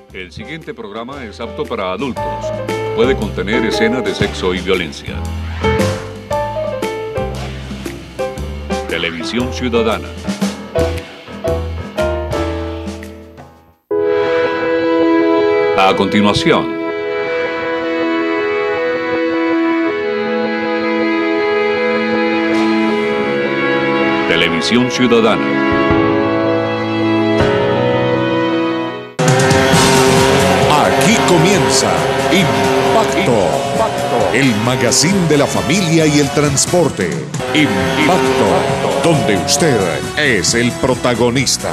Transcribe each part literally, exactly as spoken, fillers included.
El siguiente programa es apto para adultos. Puede contener escenas de sexo y violencia. Televisión Ciudadana. A continuación, Televisión Ciudadana. Aquí comienza Impacto, Impacto, el magazine de la familia y el transporte. Impacto, donde usted es el protagonista.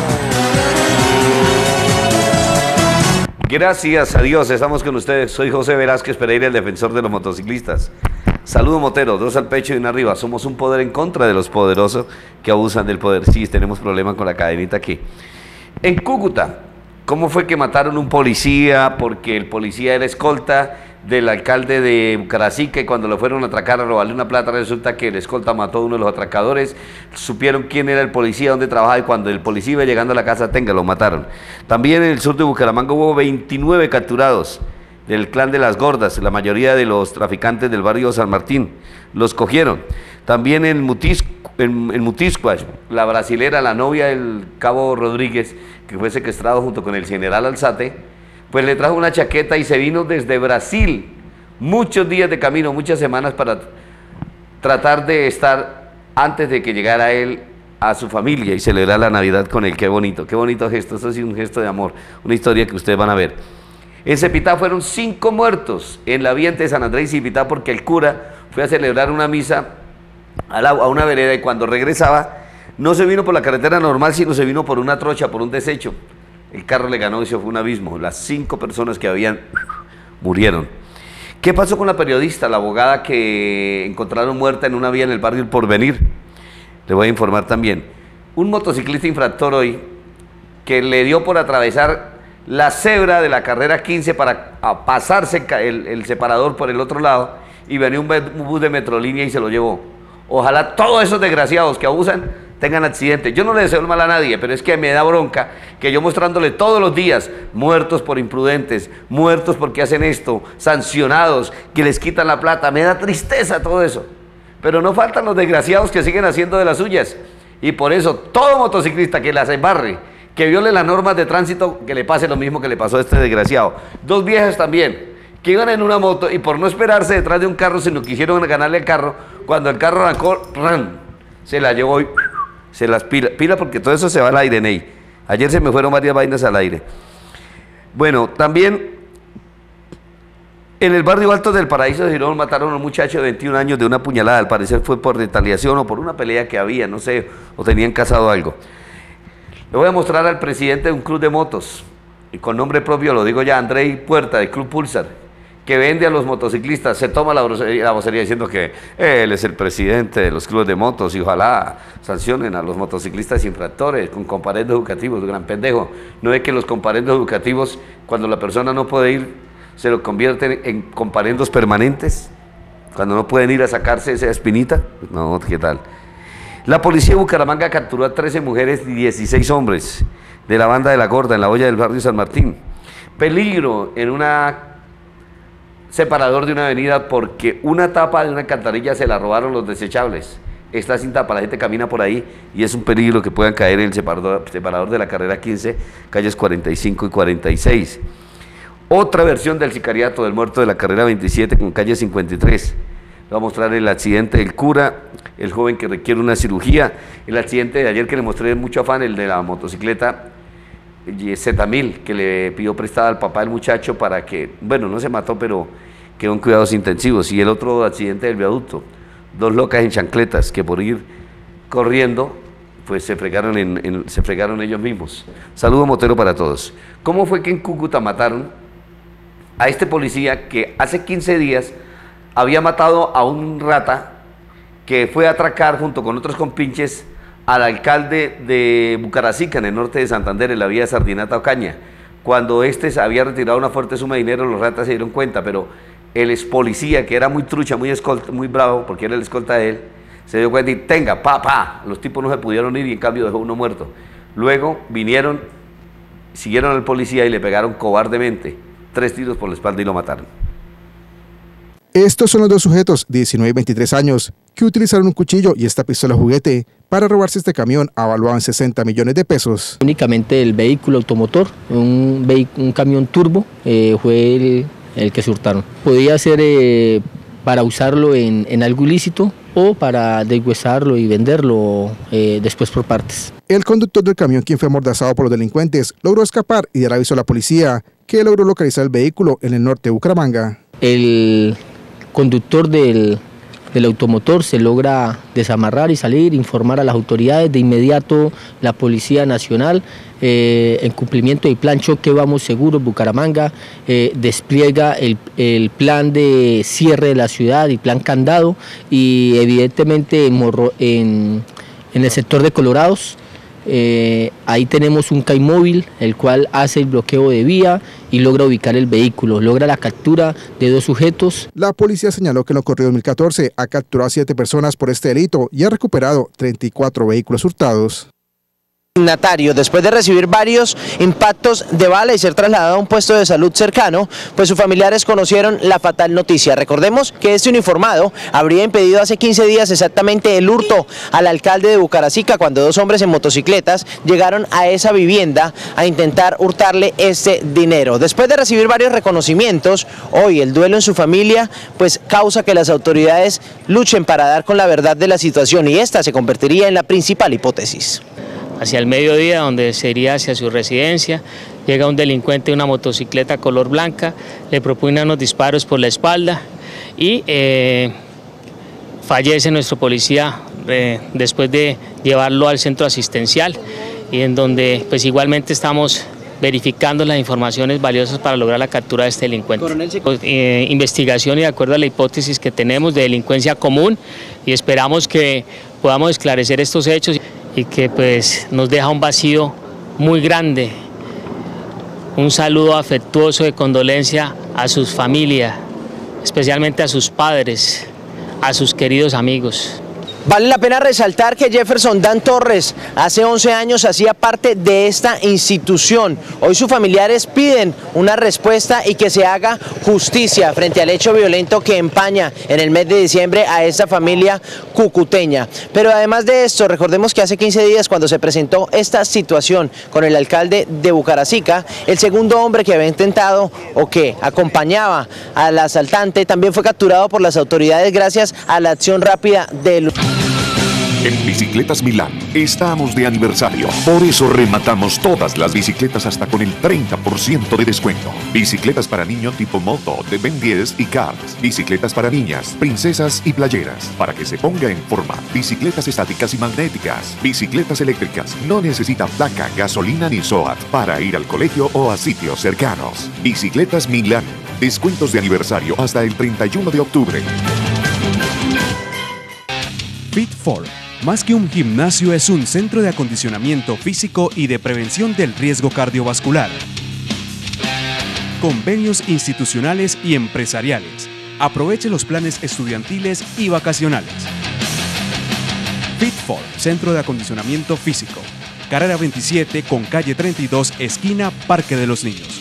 Gracias a Dios, estamos con ustedes. Soy José Velázquez Pereira, el defensor de los motociclistas. Saludo Motero, dos al pecho y una arriba. Somos un poder en contra de los poderosos que abusan del poder. Sí, tenemos problemas con la cadenita aquí. En Cúcuta, ¿cómo fue que mataron un policía? Porque el policía era escolta del alcalde de Bucaracica y cuando lo fueron a atracar a robarle una plata resulta que el escolta mató a uno de los atracadores. Supieron quién era el policía, dónde trabajaba y cuando el policía iba llegando a la casa, tenga, lo mataron. También en el sur de Bucaramanga hubo veintinueve capturados del clan de las gordas, la mayoría de los traficantes del barrio San Martín, los cogieron. También en Mutisco, en, en Mutiscuas, la brasilera, la novia del cabo Rodríguez, que fue secuestrado junto con el general Alzate, pues le trajo una chaqueta y se vino desde Brasil, muchos días de camino, muchas semanas para tratar de estar antes de que llegara él a su familia y celebrar la Navidad con él. Qué bonito, qué bonito gesto, eso sí, un gesto de amor, una historia que ustedes van a ver. En Cepitá fueron cinco muertos en la vía entre San Andrés y Cepitá porque el cura fue a celebrar una misa a, la, a una vereda y cuando regresaba no se vino por la carretera normal, sino se vino por una trocha, por un desecho. El carro le ganó y se fue un abismo. Las cinco personas que habían murieron. ¿Qué pasó con la periodista, la abogada que encontraron muerta en una vía en el barrio El Porvenir? Le voy a informar también. Un motociclista infractor hoy que le dio por atravesar la cebra de la carrera quince para pasarse el, el separador por el otro lado y venía un bus de Metrolínea y se lo llevó. Ojalá todos esos desgraciados que abusan tengan accidentes. Yo no le deseo el mal a nadie, pero es que me da bronca que yo mostrándole todos los días muertos por imprudentes, muertos porque hacen esto, sancionados, que les quitan la plata, me da tristeza todo eso. Pero no faltan los desgraciados que siguen haciendo de las suyas. Y por eso todo motociclista que las embarre, que viole las normas de tránsito, que le pase lo mismo que le pasó a este desgraciado. Dos viejas también, que iban en una moto y por no esperarse detrás de un carro, sino quisieron ganarle el carro, cuando el carro arrancó, ¡ran!, se la llevó y se las pila, pila porque todo eso se va al aire, Ney. Ayer se me fueron varias vainas al aire. Bueno, también en el barrio Alto del Paraíso de Girón mataron a un muchacho de veintiún años de una puñalada, al parecer fue por retaliación o por una pelea que había, no sé, o tenían casado algo. Le voy a mostrar al presidente de un club de motos, y con nombre propio lo digo ya, Andrei Puerta, del Club Pulsar, que vende a los motociclistas, se toma la vocería, la vocería diciendo que él es el presidente de los clubes de motos y ojalá sancionen a los motociclistas infractores con comparendos educativos, gran pendejo. No es que los comparendos educativos, cuando la persona no puede ir, se lo convierten en comparendos permanentes, cuando no pueden ir a sacarse esa espinita. No, ¿qué tal? La policía de Bucaramanga capturó a trece mujeres y dieciséis hombres de la banda de La Gorda en la olla del barrio San Martín. Peligro en una separador de una avenida porque una tapa de una alcantarilla se la robaron los desechables. Está sin tapa, la gente camina por ahí y es un peligro que puedan caer en el separador, separador de la carrera quince, calles cuarenta y cinco y cuarenta y seis. Otra versión del sicariato del muerto de la carrera veintisiete con calle cincuenta y tres. Le voy a mostrar el accidente del cura, el joven que requiere una cirugía, el accidente de ayer que le mostré mucho afán, el de la motocicleta Z mil, que le pidió prestada al papá del muchacho para que, bueno, no se mató, pero quedó en cuidados intensivos. Y el otro accidente del viaducto, dos locas en chancletas que por ir corriendo, pues se fregaron, en, en, se fregaron ellos mismos. Saludo motero para todos. ¿Cómo fue que en Cúcuta mataron a este policía que hace quince días había matado a un rata que fue a atracar junto con otros compinches al alcalde de Bucaracica, en el norte de Santander, en la vía de Sardinata Ocaña? Cuando este se había retirado una fuerte suma de dinero, los ratas se dieron cuenta, pero el ex policía, que era muy trucha, muy escolta, muy bravo, porque era el escolta de él, se dio cuenta y tenga, pa, pa, los tipos no se pudieron ir y en cambio dejó uno muerto. Luego vinieron siguieron al policía y le pegaron cobardemente tres tiros por la espalda y lo mataron. Estos son los dos sujetos, diecinueve y veintitrés años, que utilizaron un cuchillo y esta pistola juguete para robarse este camión avaluado en sesenta millones de pesos. Únicamente el vehículo automotor, un, un camión turbo, eh, fue el, el que se hurtaron. Podía ser eh, para usarlo en, en algo ilícito o para deshuesarlo y venderlo eh, después por partes. El conductor del camión, quien fue amordazado por los delincuentes, logró escapar y dar aviso a la policía, que logró localizar el vehículo en el norte de Bucaramanga. El conductor del, del automotor se logra desamarrar y salir, informar a las autoridades. De inmediato la Policía Nacional, eh, en cumplimiento del plan Choque Vamos Seguros Bucaramanga, eh, despliega el, el plan de cierre de la ciudad y plan candado, y evidentemente en, Morro, en, en el sector de Colorados, Eh, ahí tenemos un CAImóvil, el cual hace el bloqueo de vía y logra ubicar el vehículo, logra la captura de dos sujetos. La policía señaló que en lo corrido dos mil catorce ha capturado a siete personas por este delito y ha recuperado treinta y cuatro vehículos hurtados. Después de recibir varios impactos de bala y ser trasladado a un puesto de salud cercano, pues sus familiares conocieron la fatal noticia. Recordemos que este uniformado habría impedido hace quince días exactamente el hurto al alcalde de Bucaracica, cuando dos hombres en motocicletas llegaron a esa vivienda a intentar hurtarle este dinero. Después de recibir varios reconocimientos, hoy el duelo en su familia pues causa que las autoridades luchen para dar con la verdad de la situación, y esta se convertiría en la principal hipótesis. Hacia el mediodía, donde se iría hacia su residencia, llega un delincuente en una motocicleta color blanca, le propone unos disparos por la espalda y eh, fallece nuestro policía eh, después de llevarlo al centro asistencial, y en donde pues igualmente estamos verificando las informaciones valiosas para lograr la captura de este delincuente. Eh, investigación y de acuerdo a la hipótesis que tenemos de delincuencia común, y esperamos que podamos esclarecer estos hechos y que pues nos deja un vacío muy grande. Un saludo afectuoso de condolencia a sus familias, especialmente a sus padres, a sus queridos amigos. Vale la pena resaltar que Jefferson Dan Torres hace once años hacía parte de esta institución. Hoy sus familiares piden una respuesta y que se haga justicia frente al hecho violento que empaña en el mes de diciembre a esta familia cucuteña. Pero además de esto, recordemos que hace quince días, cuando se presentó esta situación con el alcalde de Bucaracica, el segundo hombre que había intentado o que acompañaba al asaltante también fue capturado por las autoridades gracias a la acción rápida del... En Bicicletas Milán estamos de aniversario, por eso rematamos todas las bicicletas hasta con el treinta por ciento de descuento. Bicicletas para niño tipo moto de Ben diez y Cars, bicicletas para niñas, princesas y playeras, para que se ponga en forma, bicicletas estáticas y magnéticas, bicicletas eléctricas, no necesita placa, gasolina ni SOAT para ir al colegio o a sitios cercanos. Bicicletas Milán, descuentos de aniversario hasta el treinta y uno de octubre. Fit cuatro, más que un gimnasio, es un centro de acondicionamiento físico y de prevención del riesgo cardiovascular. Convenios institucionales y empresariales. Aproveche los planes estudiantiles y vacacionales. Fit cuatro, centro de acondicionamiento físico. Carrera veintisiete con calle treinta y dos, esquina Parque de los Niños.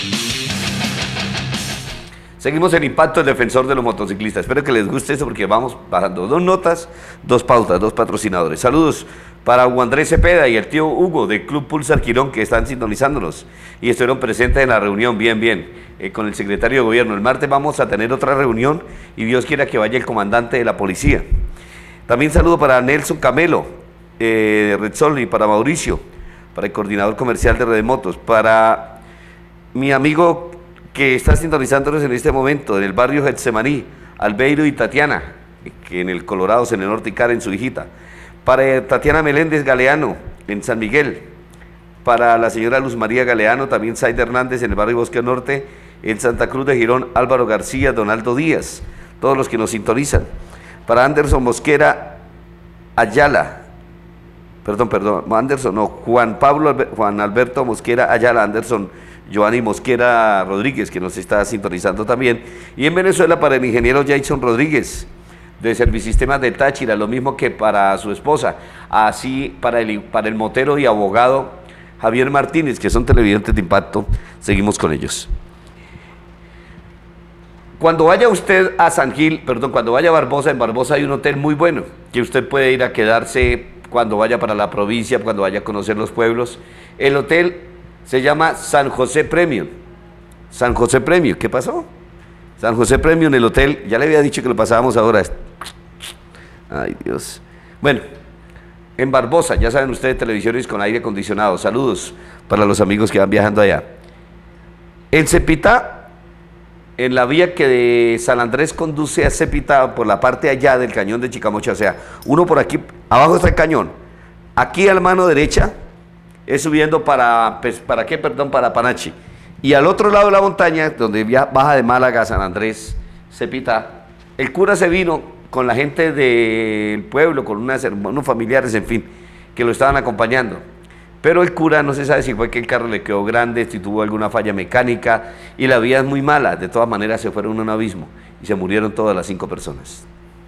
Seguimos en Impacto, el defensor de los motociclistas. Espero que les guste esto porque vamos bajando dos notas, dos pautas, dos patrocinadores. Saludos para Hugo Andrés Cepeda y el tío Hugo del Club Pulsar Quirón, que están sintonizándonos y estuvieron presentes en la reunión, bien, bien, eh, con el secretario de Gobierno. El martes vamos a tener otra reunión y Dios quiera que vaya el comandante de la policía. También saludo para Nelson Camelo, eh, de Red Sol, y para Mauricio, para el coordinador comercial de Red Motos, para mi amigo que está sintonizándonos en este momento en el barrio Getsemaní, Albeiro y Tatiana, que en el Colorado, en el norte, y Karen, su hijita. Para Tatiana Meléndez Galeano, en San Miguel. Para la señora Luz María Galeano, también Saida Hernández, en el barrio Bosque Norte. En Santa Cruz de Girón, Álvaro García, Donaldo Díaz, todos los que nos sintonizan. Para Anderson Mosquera Ayala, perdón, perdón, Anderson, no, Juan Pablo, Juan Alberto Mosquera Ayala, Anderson Giovanni Mosquera Rodríguez, que nos está sintonizando también. Y en Venezuela para el ingeniero Jason Rodríguez, de Servisistemas de Táchira, lo mismo que para su esposa. Así para el, para el motero y abogado Javier Martínez, que son televidentes de Impacto, seguimos con ellos. Cuando vaya usted a San Gil, perdón, cuando vaya a Barbosa, en Barbosa hay un hotel muy bueno, que usted puede ir a quedarse cuando vaya para la provincia, cuando vaya a conocer los pueblos. El hotel se llama San José Premium. San José Premium, ¿qué pasó? San José Premium, el hotel, ya le había dicho que lo pasábamos ahora. Ay, Dios. Bueno, en Barbosa, ya saben ustedes, televisiones con aire acondicionado. Saludos para los amigos que van viajando allá. En Cepita, en la vía que de San Andrés conduce a Cepita, por la parte allá del cañón de Chicamocha, o sea, uno por aquí, abajo está el cañón, aquí a la mano derecha es subiendo para, pues, ¿para qué? Perdón, para Panachi, y al otro lado de la montaña, donde baja de Málaga a San Andrés, Cepita, el cura se vino con la gente del pueblo, con unas, unos familiares, en fin, que lo estaban acompañando. Pero el cura no se sabe si fue que el carro le quedó grande, si tuvo alguna falla mecánica, y la vía es muy mala. De todas maneras se fueron a un abismo y se murieron todas las cinco personas.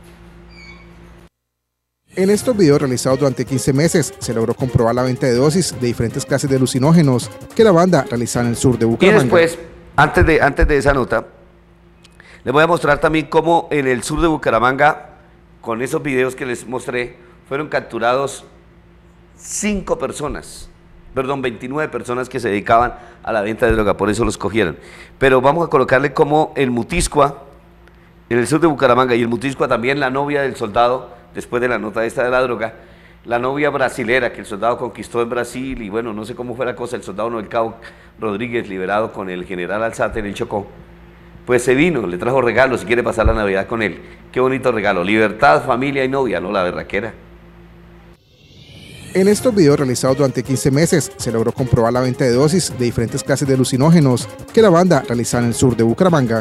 En estos videos realizados durante quince meses se logró comprobar la venta de dosis de diferentes clases de alucinógenos que la banda realizaba en el sur de Bucaramanga. Y después, antes de, antes de esa nota, les voy a mostrar también cómo en el sur de Bucaramanga, con esos videos que les mostré, fueron capturados cinco personas, perdón, veintinueve personas que se dedicaban a la venta de droga, por eso los cogieron. Pero vamos a colocarle como el Mutiscua, en el sur de Bucaramanga, y el Mutiscua también la novia del soldado, después de la nota esta de la droga, la novia brasilera que el soldado conquistó en Brasil, y bueno, no sé cómo fue la cosa, el soldado Noel Cabo Rodríguez, liberado con el general Alzate en el Chocó, pues se vino, le trajo regalos y quiere pasar la Navidad con él. Qué bonito regalo, libertad, familia y novia, ¿no? La berraquera. En estos videos realizados durante quince meses se logró comprobar la venta de dosis de diferentes clases de alucinógenos que la banda realizaba en el sur de Bucaramanga.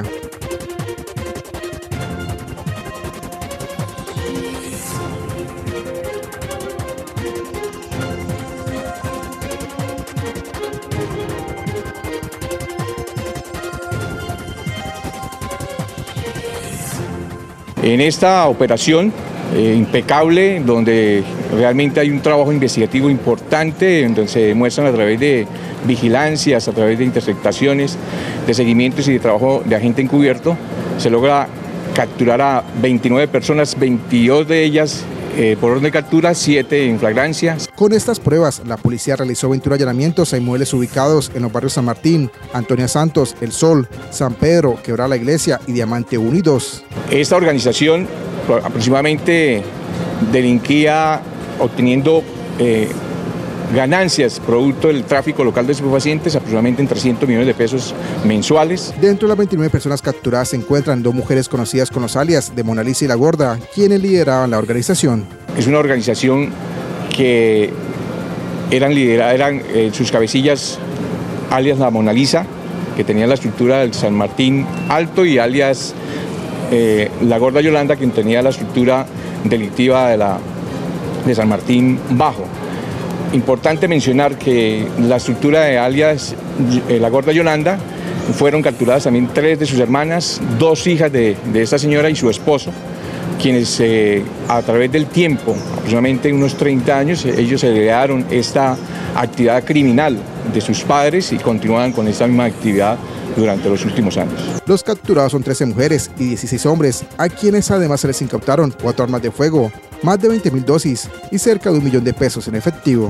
En esta operación eh, impecable, donde realmente hay un trabajo investigativo importante, donde se demuestran a través de vigilancias, a través de interceptaciones, de seguimientos y de trabajo de agente encubierto, se logra capturar a veintinueve personas, veintidós de ellas eh, por orden de captura, siete en flagrancia. Con estas pruebas, la policía realizó veintiún allanamientos a inmuebles ubicados en los barrios San Martín, Antonia Santos, El Sol, San Pedro, Quebrada la Iglesia y Diamante uno y dos. Esta organización aproximadamente delinquía obteniendo eh, ganancias producto del tráfico local de estupefacientes, aproximadamente en trescientos millones de pesos mensuales. Dentro de las veintinueve personas capturadas se encuentran dos mujeres conocidas con los alias de Mona Lisa y La Gorda, quienes lideraban la organización. Es una organización que eran lideradas, eran eh, sus cabecillas alias La Mona Lisa, que tenía la estructura del San Martín Alto, y alias eh, La Gorda Yolanda, quien tenía la estructura delictiva de, la, de San Martín Bajo. Importante mencionar que la estructura de alias eh, La Gorda Yolanda fueron capturadas también tres de sus hermanas, dos hijas de, de esta señora y su esposo, quienes eh, a través del tiempo, aproximadamente unos treinta años, ellos heredaron esta actividad criminal de sus padres y continúan con esta misma actividad durante los últimos años. Los capturados son trece mujeres y dieciséis hombres, a quienes además se les incautaron cuatro armas de fuego, más de veinte mil dosis y cerca de un millón de pesos en efectivo.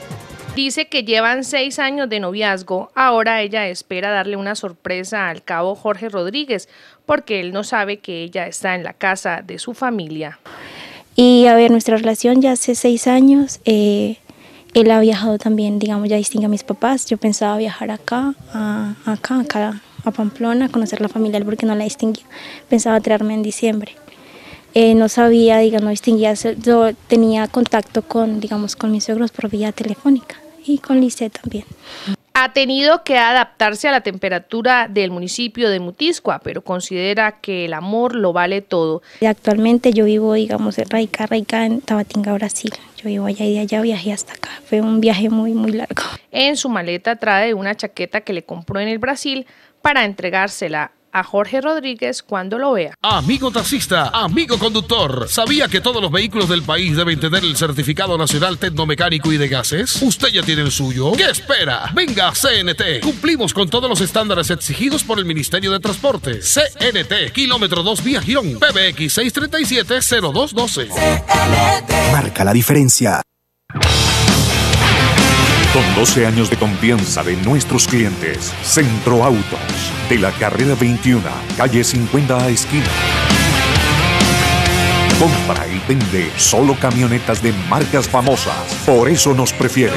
Dice que llevan seis años de noviazgo. Ahora ella espera darle una sorpresa al cabo Jorge Rodríguez, porque él no sabe que ella está en la casa de su familia. Y a ver, nuestra relación ya hace seis años. Eh, él ha viajado también, digamos, ya distingue a mis papás. Yo pensaba viajar acá, a, acá, acá, a Pamplona, a conocer la familia, porque no la distinguía. Pensaba traerme en diciembre. Eh, no sabía, digamos, no distinguía. Yo tenía contacto con, digamos, con mis suegros por vía telefónica. Y con Lice también. Ha tenido que adaptarse a la temperatura del municipio de Mutiscua, pero considera que el amor lo vale todo. Y actualmente yo vivo, digamos, radicada, radicada en Tabatinga, Brasil. Yo vivo allá y de allá viajé hasta acá. Fue un viaje muy, muy largo. En su maleta trae una chaqueta que le compró en el Brasil para entregársela a Jorge Rodríguez cuando lo vea. Amigo taxista, amigo conductor, ¿sabía que todos los vehículos del país deben tener el certificado nacional tecnomecánico y de gases? ¿Usted ya tiene el suyo? ¿Qué espera? Venga a C N T. Cumplimos con todos los estándares exigidos por el Ministerio de Transporte. C N T, kilómetro dos vía Girón, P B X seis tres siete cero dos uno dos. C N T. Marca la diferencia. Con doce años de confianza de nuestros clientes, Centro Autos, de la carrera veintiuno, calle cincuenta a esquina. Compra y vende solo camionetas de marcas famosas, por eso nos prefieren.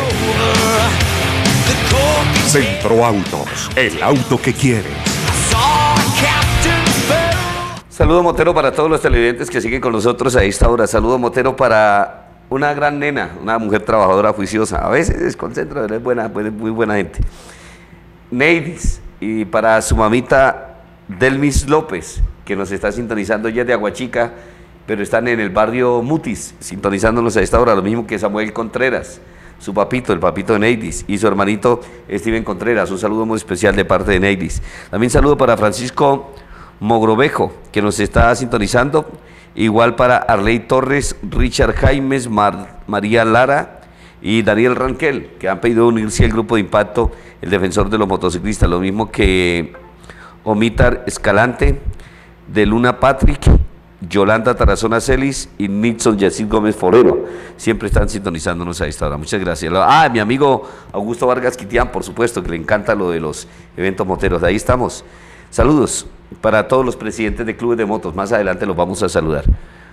Centro Autos, el auto que quieres. Saludo Motero para todos los televidentes que siguen con nosotros a esta hora. Saludo Motero para una gran nena, una mujer trabajadora, juiciosa. A veces es concentra, pero es buena, muy buena gente. Neidis, y para su mamita Delmis López, que nos está sintonizando ya de Aguachica, pero están en el barrio Mutis, sintonizándonos a esta hora, lo mismo que Samuel Contreras, su papito, el papito de Neidis, y su hermanito Steven Contreras. Un saludo muy especial de parte de Neidis. También saludo para Francisco Mogrovejo, que nos está sintonizando. Igual para Arley Torres, Richard Jaimes, Mar, María Lara y Daniel Ranquel, que han pedido unirse al grupo de impacto, el defensor de los motociclistas, lo mismo que Omitar Escalante, de Luna Patrick, Yolanda Tarazona Celis y Nixon Yacid Gómez Forero. Siempre están sintonizándonos a esta hora. Muchas gracias. Ah, mi amigo Augusto Vargas Quitián, por supuesto, que le encanta lo de los eventos moteros. Ahí estamos. Saludos para todos los presidentes de clubes de motos. Más adelante los vamos a saludar.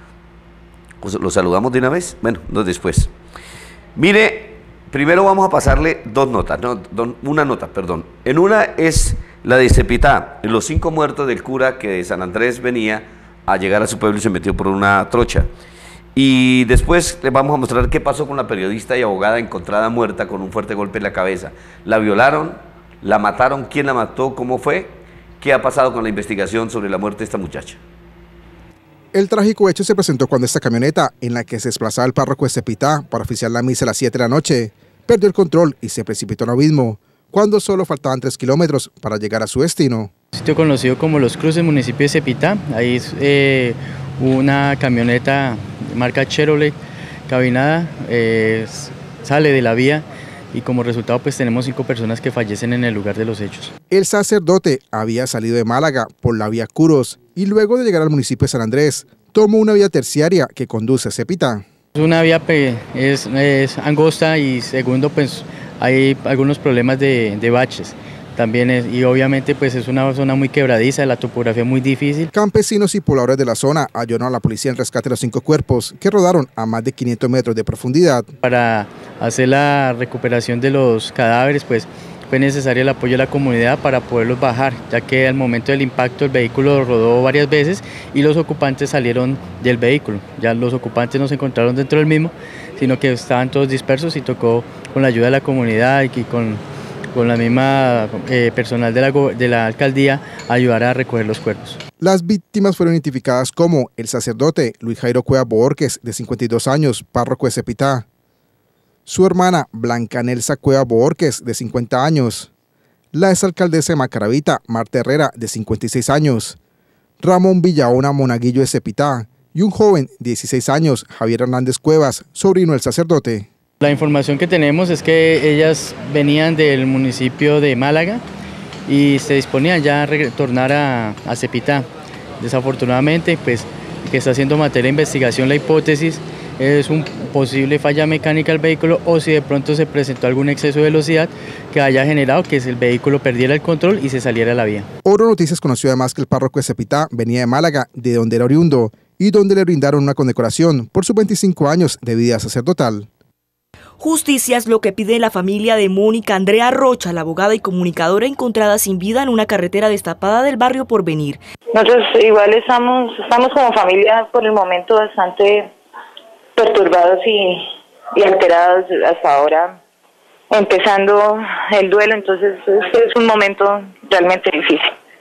¿Los saludamos de una vez? Bueno, no después. Mire, primero vamos a pasarle dos notas, no, don, una nota, perdón. En una es la de Cepitá, los cinco muertos del cura que de San Andrés venía a llegar a su pueblo y se metió por una trocha. Y después les vamos a mostrar qué pasó con la periodista y abogada encontrada muerta con un fuerte golpe en la cabeza. La violaron, la mataron, quién la mató, cómo fue. ¿Qué ha pasado con la investigación sobre la muerte de esta muchacha? El trágico hecho se presentó cuando esta camioneta, en la que se desplazaba el párroco de Cepitá para oficiar la misa a las siete de la noche, perdió el control y se precipitó en un abismo, cuando solo faltaban tres kilómetros para llegar a su destino. Sitio conocido como Los Cruces, municipio de Cepitá. Ahí es eh, una camioneta marca Chevrolet cabinada, eh, sale de la vía, y como resultado pues tenemos cinco personas que fallecen en el lugar de los hechos. El sacerdote había salido de Málaga por la vía Curos y luego de llegar al municipio de San Andrés tomó una vía terciaria que conduce a Cepitá. Una vía es, es angosta y segundo pues hay algunos problemas de, de baches. También es, y obviamente pues es una zona muy quebradiza, la topografía muy difícil. Campesinos y pobladores de la zona ayudaron a la policía en el rescate de los cinco cuerpos que rodaron a más de quinientos metros de profundidad. Para hacer la recuperación de los cadáveres pues fue necesario el apoyo de la comunidad para poderlos bajar, ya que al momento del impacto el vehículo rodó varias veces y los ocupantes salieron del vehículo. Ya los ocupantes no se encontraron dentro del mismo, sino que estaban todos dispersos y tocó con la ayuda de la comunidad y con con la misma eh, personal de la, de la alcaldía ayudar a recoger los cuerpos. Las víctimas fueron identificadas como el sacerdote Luis Jairo Cueva Borges, de cincuenta y dos años, párroco de Cepitá, su hermana Blanca Nelsa Cueva Borges, de cincuenta años, la exalcaldesa de Macaravita, Marta Herrera, de cincuenta y seis años, Ramón Villaona Monaguillo de Cepitá y un joven de dieciséis años, Javier Hernández Cuevas, sobrino del sacerdote. La información que tenemos es que ellas venían del municipio de Málaga y se disponían ya a retornar a, a Cepitá. Desafortunadamente, pues, que está haciendo materia de investigación la hipótesis es un posible falla mecánica del vehículo o si de pronto se presentó algún exceso de velocidad que haya generado que el vehículo perdiera el control y se saliera a la vía. Oro Noticias conoció además que el párroco de Cepitá venía de Málaga, de donde era oriundo, y donde le brindaron una condecoración por sus veinticinco años de vida sacerdotal. Justicia es lo que pide la familia de Mónica Andrea Rocha, la abogada y comunicadora encontrada sin vida en una carretera destapada del barrio Porvenir. Nosotros igual estamos, estamos como familia por el momento bastante perturbados y, y alterados hasta ahora, empezando el duelo, entonces este es un momento realmente difícil.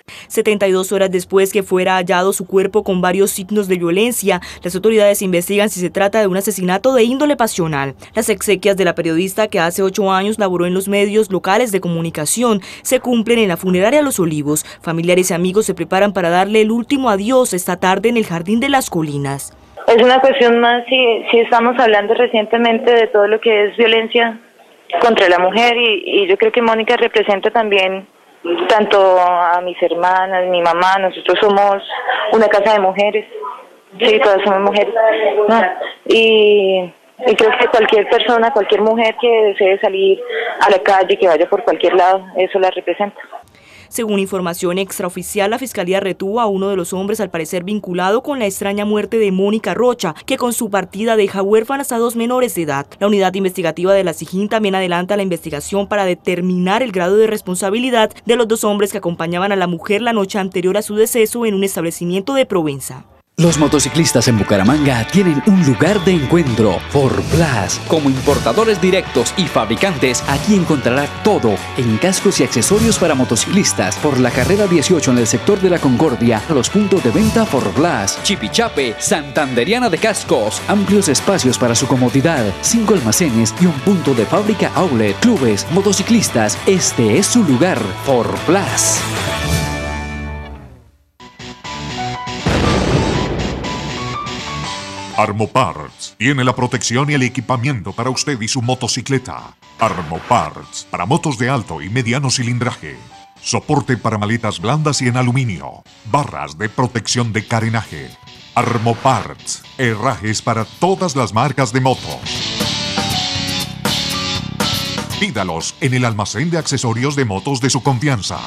setenta y dos horas después que fuera hallado su cuerpo con varios signos de violencia, las autoridades investigan si se trata de un asesinato de índole pasional. Las exequias de la periodista, que hace ocho años laboró en los medios locales de comunicación, se cumplen en la funeraria Los Olivos. Familiares y amigos se preparan para darle el último adiós esta tarde en el Jardín de las Colinas. Es una cuestión más si, si estamos hablando recientemente de todo lo que es violencia contra la mujer y, y yo creo que Mónica representa también tanto a mis hermanas, mi mamá. Nosotros somos una casa de mujeres, sí, todas somos mujeres, ¿no? y, y creo que cualquier persona, cualquier mujer que desee salir a la calle, que vaya por cualquier lado, eso la representa. Según información extraoficial, la Fiscalía retuvo a uno de los hombres al parecer vinculado con la extraña muerte de Mónica Rocha, que con su partida deja huérfanas a dos menores de edad. La unidad investigativa de la SIJIN también adelanta la investigación para determinar el grado de responsabilidad de los dos hombres que acompañaban a la mujer la noche anterior a su deceso en un establecimiento de Provenza. Los motociclistas en Bucaramanga tienen un lugar de encuentro, Forplas. Como importadores directos y fabricantes, aquí encontrará todo en cascos y accesorios para motociclistas. Por la carrera dieciocho en el sector de la Concordia, a los puntos de venta Forplas. Chipichape, Santanderiana de Cascos. Amplios espacios para su comodidad, cinco almacenes y un punto de fábrica outlet. Clubes, motociclistas, este es su lugar, Forplas. Armoparts tiene la protección y el equipamiento para usted y su motocicleta. Armoparts para motos de alto y mediano cilindraje. Soporte para maletas blandas y en aluminio. Barras de protección de carenaje. Armoparts, herrajes para todas las marcas de motos. Pídalos en el almacén de accesorios de motos de su confianza.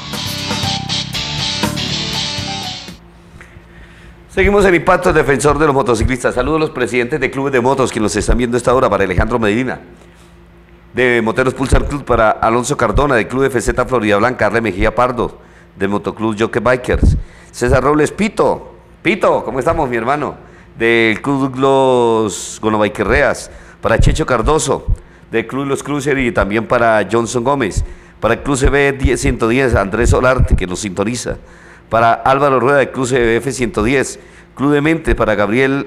Seguimos en Impacto, el defensor de los motociclistas. Saludos a los presidentes de clubes de motos que nos están viendo esta hora. Para Alejandro Medina, de Moteros Pulsar Club, para Alonso Cardona, del Club F Z Florida Blanca, Arle Mejía Pardo, del Motoclub Jockey Bikers, César Robles, Pito, Pito, ¿cómo estamos, mi hermano? Del Club Los Gonobaiquerreas, para Checho Cardoso, del Club Los Cruiser, y también para Johnson Gómez, para el Club C B ciento diez, Andrés Solarte, que nos sintoniza, para Álvaro Rueda, del Club C B F ciento diez, Club de Mente, para Gabriel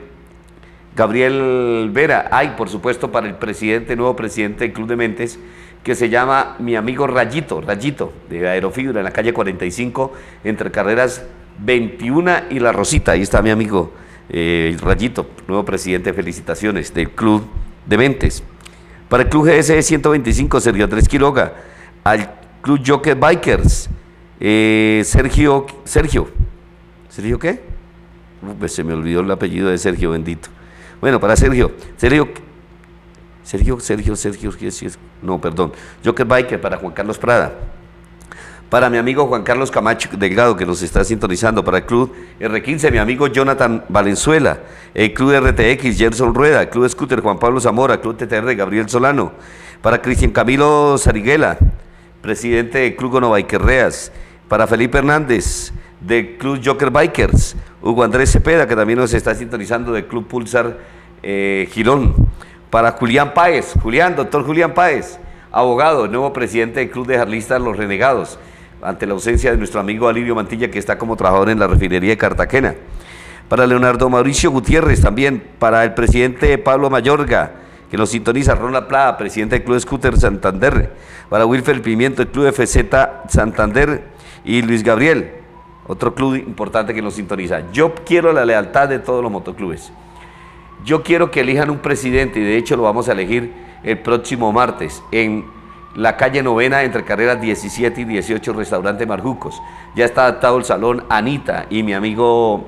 Gabriel Vera, hay por supuesto para el presidente, nuevo presidente del Club de Mentes, que se llama mi amigo Rayito, Rayito, de Aerofibra, en la calle cuarenta y cinco, entre carreras veintiuno y La Rosita. Ahí está mi amigo eh, Rayito, nuevo presidente, felicitaciones, del Club de Mentes. Para el Club G S E ciento veinticinco, Sergio Andrés Quiroga, al Club Jockey Bikers, eh, Sergio, Sergio, ¿Sergio qué? Uf, se me olvidó el apellido de Sergio, bendito. Bueno, para Sergio, Sergio, Sergio, Sergio, Sergio, Sergio, no, perdón, Jockey Biker, para Juan Carlos Prada, para mi amigo Juan Carlos Camacho Delgado, que nos está sintonizando, para el Club R quince, mi amigo Jonathan Valenzuela, el Club R T X, Gerson Rueda, el Club Scooter, Juan Pablo Zamora, Club T T R, Gabriel Solano, para Cristian Camilo Sariguela, presidente del Club Gonobaiquerreas, para Felipe Hernández, del Club Joker Bikers, Hugo Andrés Cepeda, que también nos está sintonizando, del Club Pulsar eh, Girón, para Julián Páez, Julián, doctor Julián Páez, abogado, nuevo presidente del Club de Jarlistas Los Renegados, ante la ausencia de nuestro amigo Alirio Mantilla, que está como trabajador en la refinería de Cartagena, para Leonardo Mauricio Gutiérrez también, para el presidente Pablo Mayorga, que nos sintoniza, Ronald Plada, presidente del Club Scooter Santander, para Wilfer Pimiento, el Club F Z Santander, y Luis Gabriel, otro club importante que nos sintoniza. Yo quiero la lealtad de todos los motoclubes. Yo quiero que elijan un presidente, y de hecho lo vamos a elegir el próximo martes en la calle Novena, entre carreras diecisiete y dieciocho, restaurante Marjucos. Ya está adaptado el salón Anita y mi amigo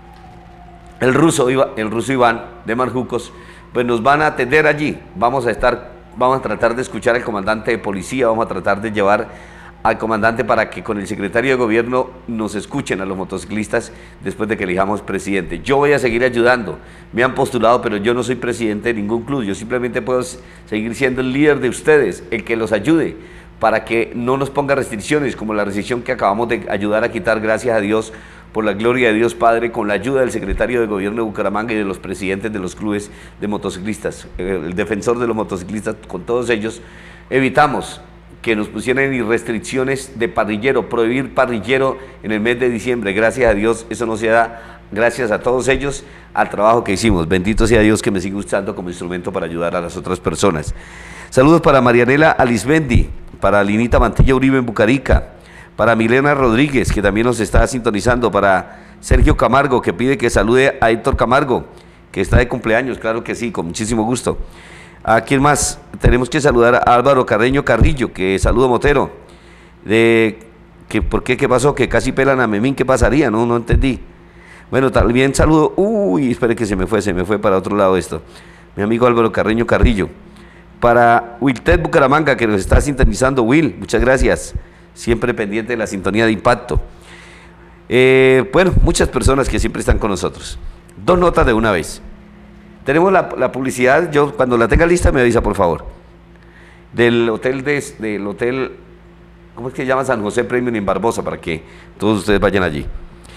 el ruso, el ruso Iván de Marjucos, pues nos van a atender allí. Vamos a estar, vamos a tratar de escuchar al comandante de policía, vamos a tratar de llevar al comandante para que con el secretario de gobierno nos escuchen a los motociclistas después de que elijamos presidente. Yo voy a seguir ayudando, me han postulado, pero yo no soy presidente de ningún club, yo simplemente puedo seguir siendo el líder de ustedes, el que los ayude, para que no nos ponga restricciones, como la restricción que acabamos de ayudar a quitar, gracias a Dios, por la gloria de Dios Padre, con la ayuda del secretario de gobierno de Bucaramanga y de los presidentes de los clubes de motociclistas, el defensor de los motociclistas, con todos ellos, evitamos que nos pusieran restricciones de parrillero, prohibir parrillero en el mes de diciembre. Gracias a Dios eso no se da, gracias a todos ellos, al trabajo que hicimos. Bendito sea Dios que me sigue usando como instrumento para ayudar a las otras personas. Saludos para Marianela Alismendi, para Linita Mantilla Uribe en Bucarica, para Milena Rodríguez, que también nos está sintonizando, para Sergio Camargo, que pide que salude a Héctor Camargo, que está de cumpleaños. Claro que sí, con muchísimo gusto. ¿A quién más? Tenemos que saludar a Álvaro Carreño Carrillo, que saludo Motero. De, que, ¿Por qué? ¿Qué pasó? Que casi pelan a Memín, ¿qué pasaría? No, no entendí. Bueno, también saludo, uy, espere que se me fue, se me fue para otro lado esto. Mi amigo Álvaro Carreño Carrillo. Para Wilted Bucaramanga, que nos está sintonizando. Will, muchas gracias. Siempre pendiente de la sintonía de Impacto. Eh, bueno, muchas personas que siempre están con nosotros. Dos notas de una vez. Tenemos la, la publicidad, yo cuando la tenga lista me avisa por favor. Del hotel, de, del hotel, ¿cómo es que se llama? San José Premium en Barbosa, para que todos ustedes vayan allí.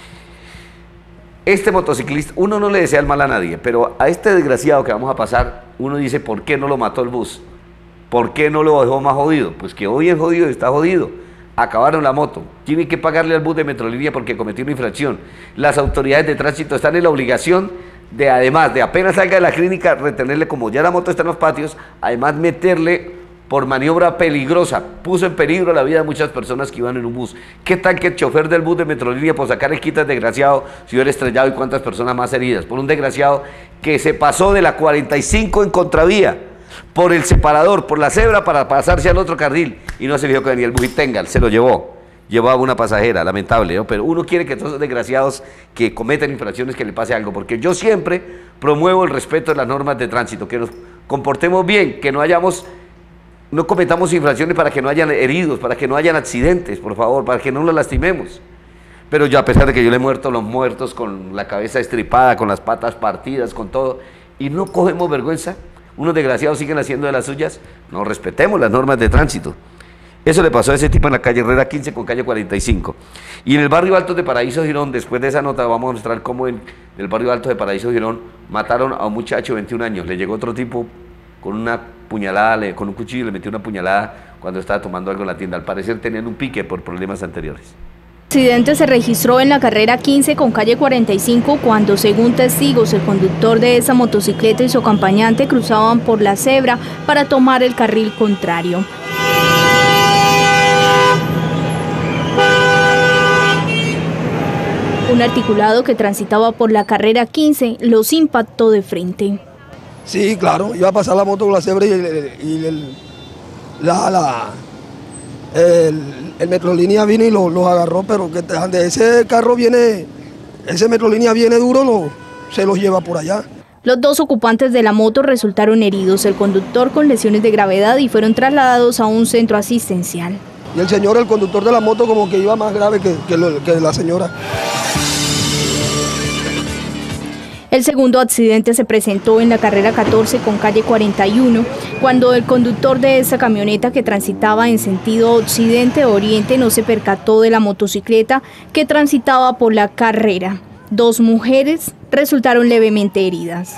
Este motociclista, uno no le desea el mal a nadie, pero a este desgraciado que vamos a pasar, uno dice, ¿por qué no lo mató el bus? ¿Por qué no lo dejó más jodido? Pues que hoy es jodido y está jodido. Acabaron la moto, tienen que pagarle al bus de Metrolínea porque cometió una infracción. Las autoridades de tránsito están en la obligación de, además de apenas salga de la clínica, retenerle, como ya la moto está en los patios, además meterle por maniobra peligrosa, puso en peligro la vida de muchas personas que iban en un bus. ¿Qué tal que el chofer del bus de Metrolínea por sacar el quita desgraciado se hubiera estrellado y cuántas personas más heridas? Por un desgraciado que se pasó de la cuarenta y cinco en contravía, por el separador, por la cebra para pasarse al otro carril y no se vio que venía el bus y tenga, se lo llevó, llevaba una pasajera, lamentable, ¿no? Pero uno quiere que todos esos desgraciados que cometen infracciones que le pase algo, porque yo siempre promuevo el respeto de las normas de tránsito, que nos comportemos bien, que no hayamos, no cometamos infracciones para que no hayan heridos, para que no hayan accidentes, por favor, para que no nos lastimemos. Pero yo, a pesar de que yo le he muerto los muertos con la cabeza estripada, con las patas partidas, con todo, y no cogemos vergüenza, unos desgraciados siguen haciendo de las suyas, no respetemos las normas de tránsito. Eso le pasó a ese tipo en la calle Herrera quince con calle cuarenta y cinco. Y en el barrio Alto de Paraíso Girón, después de esa nota vamos a mostrar cómo en el barrio Alto de Paraíso Girón mataron a un muchacho de veintiún años, le llegó otro tipo con una puñalada, le, con un cuchillo le metió una puñalada cuando estaba tomando algo en la tienda, al parecer tenían un pique por problemas anteriores. El accidente se registró en la carrera quince con calle cuarenta y cinco cuando, según testigos, el conductor de esa motocicleta y su acompañante cruzaban por la cebra para tomar el carril contrario. Un articulado que transitaba por la carrera quince los impactó de frente. Sí, claro, iba a pasar la moto con la cebra y, el, y el, la, la, el, el Metrolínea vino y los, los agarró, pero que de ese carro viene, ese Metrolínea viene duro, no, se los lleva por allá. Los dos ocupantes de la moto resultaron heridos, el conductor con lesiones de gravedad y fueron trasladados a un centro asistencial. Y el señor, el conductor de la moto, como que iba más grave que, que, lo, que la señora. El segundo accidente se presentó en la carrera catorce con calle cuarenta y uno, cuando el conductor de esa camioneta que transitaba en sentido occidente-oriente no se percató de la motocicleta que transitaba por la carrera. Dos mujeres resultaron levemente heridas.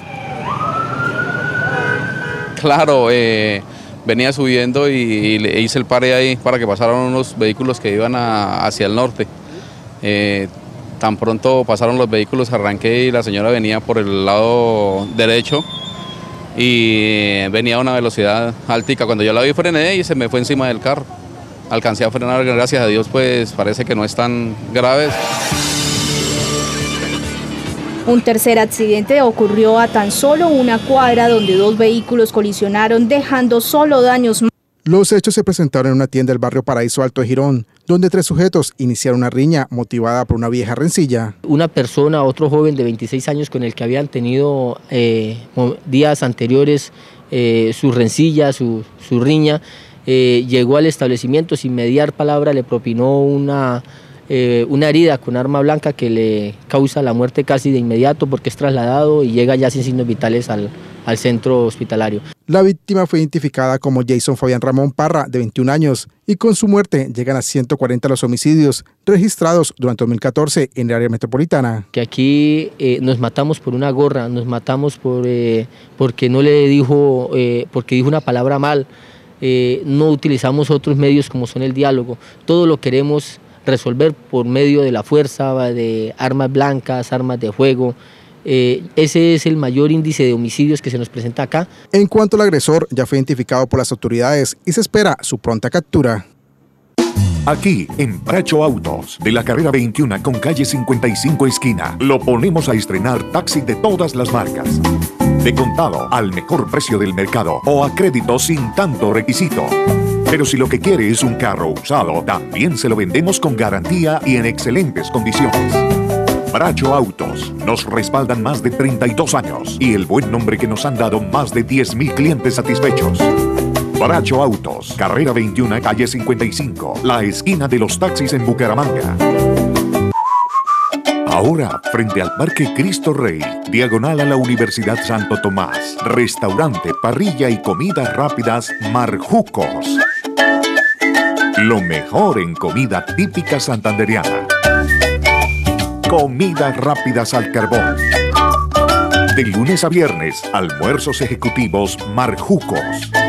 Claro, eh, venía subiendo y, y le hice el pare ahí para que pasaran unos vehículos que iban a, hacia el norte. Eh, Tan pronto pasaron los vehículos, arranqué y la señora venía por el lado derecho y venía a una velocidad altica. Cuando yo la vi frené y se me fue encima del carro. Alcancé a frenar, gracias a Dios, pues parece que no es tan grave. Un tercer accidente ocurrió a tan solo una cuadra donde dos vehículos colisionaron dejando solo daños. Los hechos se presentaron en una tienda del barrio Paraíso Alto de Girón, donde tres sujetos iniciaron una riña motivada por una vieja rencilla. Una persona, otro joven de veintiséis años con el que habían tenido eh, días anteriores eh, su rencilla, su, su riña, eh, llegó al establecimiento sin mediar palabra, le propinó una, eh, una herida con arma blanca que le causa la muerte casi de inmediato porque es trasladado y llega ya sin signos vitales al, al centro hospitalario. La víctima fue identificada como Jason Fabián Ramón Parra, de veintiún años, y con su muerte llegan a ciento cuarenta los homicidios registrados durante dos mil catorce en el área metropolitana. Que aquí eh, nos matamos por una gorra, nos matamos por, eh, porque no le dijo, eh, porque dijo una palabra mal. eh, no utilizamos otros medios como son el diálogo, todo lo queremos resolver por medio de la fuerza, de armas blancas, armas de fuego. Eh, ese es el mayor índice de homicidios que se nos presenta acá. En cuanto al agresor, ya fue identificado por las autoridades y se espera su pronta captura. Aquí, en Bracho Autos, de la carrera veintiuno con calle cincuenta y cinco esquina, lo ponemos a estrenar taxi de todas las marcas. De contado, al mejor precio del mercado o a crédito sin tanto requisito. Pero si lo que quiere es un carro usado, también se lo vendemos con garantía y en excelentes condiciones. Bracho Autos, nos respaldan más de treinta y dos años y el buen nombre que nos han dado más de diez mil clientes satisfechos. Bracho Autos, carrera veintiuno, calle cincuenta y cinco, la esquina de los taxis en Bucaramanga. Ahora, frente al Parque Cristo Rey, diagonal a la Universidad Santo Tomás, restaurante, parrilla y comidas rápidas Marjucos. Lo mejor en comida típica santandereana. Comidas rápidas al carbón. De lunes a viernes, almuerzos ejecutivos Marjucos.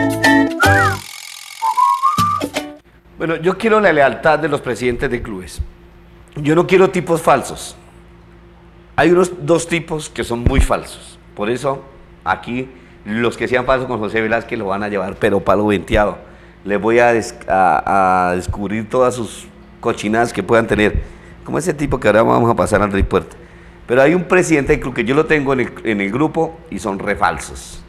Bueno, yo quiero la lealtad de los presidentes de clubes. Yo no quiero tipos falsos. Hay unos dos tipos que son muy falsos. Por eso, aquí, los que sean falsos con José Velázquez lo van a llevar, pero palo venteado. Les voy a, des a, a descubrir todas sus cochinadas que puedan tener. Como ese tipo que ahora vamos a pasar a Andrés Puerta. Pero hay un presidente del club que yo lo tengo en el, en el grupo y son re falsos.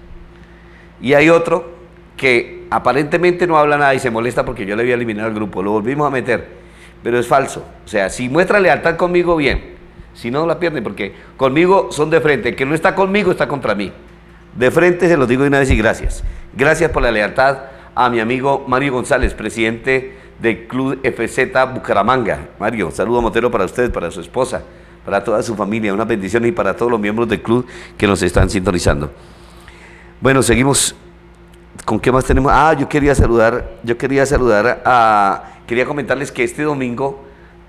Y hay otro que aparentemente no habla nada y se molesta porque yo le voy a eliminar al grupo. Lo volvimos a meter, pero es falso. O sea, si muestra lealtad conmigo, bien. Si no, la pierden, porque conmigo son de frente. El que no está conmigo está contra mí. De frente se los digo de una vez y gracias. Gracias por la lealtad a mi amigo Mario González, presidente del Club F Z Bucaramanga. Mario, saludo Motero para usted, para su esposa, para toda su familia, unas bendiciones y para todos los miembros del club que nos están sintonizando. Bueno, seguimos. ¿Con qué más tenemos? Ah, yo quería saludar, yo quería saludar a, quería comentarles que este domingo,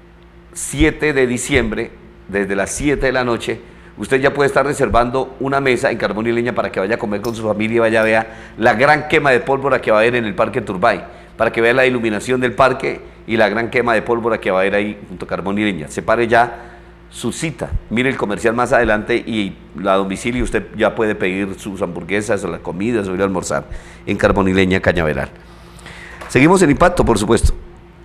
siete de diciembre, desde las siete de la noche, usted ya puede estar reservando una mesa en Carbón y Leña para que vaya a comer con su familia y vaya a ver la gran quema de pólvora que va a haber en el Parque Turbay, para que vea la iluminación del parque y la gran quema de pólvora que va a haber ahí junto a Carbón y Leña. Separe ya su cita, mire el comercial más adelante y a domicilio usted ya puede pedir sus hamburguesas o las comidas o ir a almorzar en Carbón y Leña, Cañaveral. Seguimos en Impacto, por supuesto.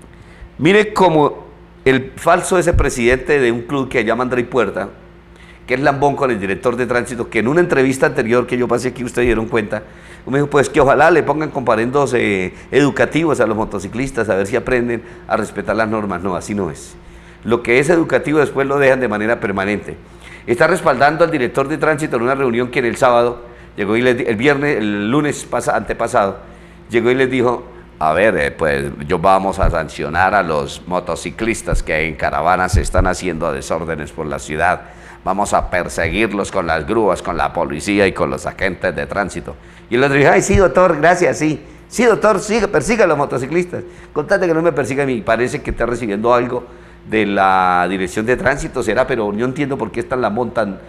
Mire cómo el falso ese presidente de un club que se llama Andrés Puerta, que es lambón con el director de tránsito, que en una entrevista anterior que yo pasé aquí, ustedes dieron cuenta, me dijo, pues que ojalá le pongan comparendos eh, educativos a los motociclistas, a ver si aprenden a respetar las normas. No, así no es. Lo que es educativo después lo dejan de manera permanente. Está respaldando al director de tránsito en una reunión que en el sábado, llegó y les, el viernes, el lunes pasa, antepasado, llegó y les dijo, a ver, eh, pues yo vamos a sancionar a los motociclistas que en caravanas están haciendo desórdenes por la ciudad. Vamos a perseguirlos con las grúas, con la policía y con los agentes de tránsito. Y el otro dijo, ay, sí, doctor, gracias, sí. Sí, doctor, siga, persiga a los motociclistas. Contate que no me persiga a mí. Parece que está recibiendo algo de la dirección de tránsito, será, pero yo entiendo por qué está en la monta tan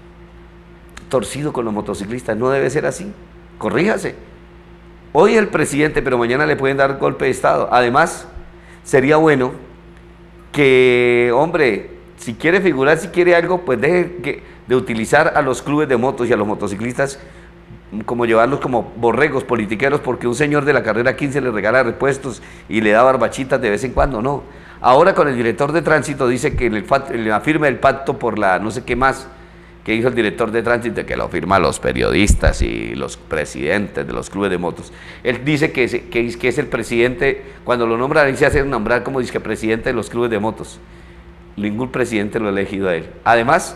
torcido con los motociclistas. No debe ser así. Corríjase. Hoy el presidente, pero mañana le pueden dar golpe de Estado. Además, sería bueno que, hombre, si quiere figurar, si quiere algo, pues deje que, de utilizar a los clubes de motos y a los motociclistas como llevarlos como borregos politiqueros porque un señor de la carrera quince le regala repuestos y le da barbachitas de vez en cuando. No. Ahora con el director de tránsito dice que le, le firma el pacto por la no sé qué más que dijo el director de tránsito, que lo firman los periodistas y los presidentes de los clubes de motos. Él dice que es, que es, que es el presidente, cuando lo nombran, él se hace nombrar como dice presidente de los clubes de motos. Ningún presidente lo ha elegido a él. Además,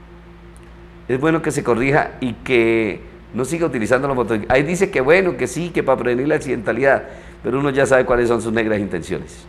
es bueno que se corrija y que no siga utilizando los motos. Ahí dice que bueno, que sí, que para prevenir la accidentalidad, pero uno ya sabe cuáles son sus negras intenciones.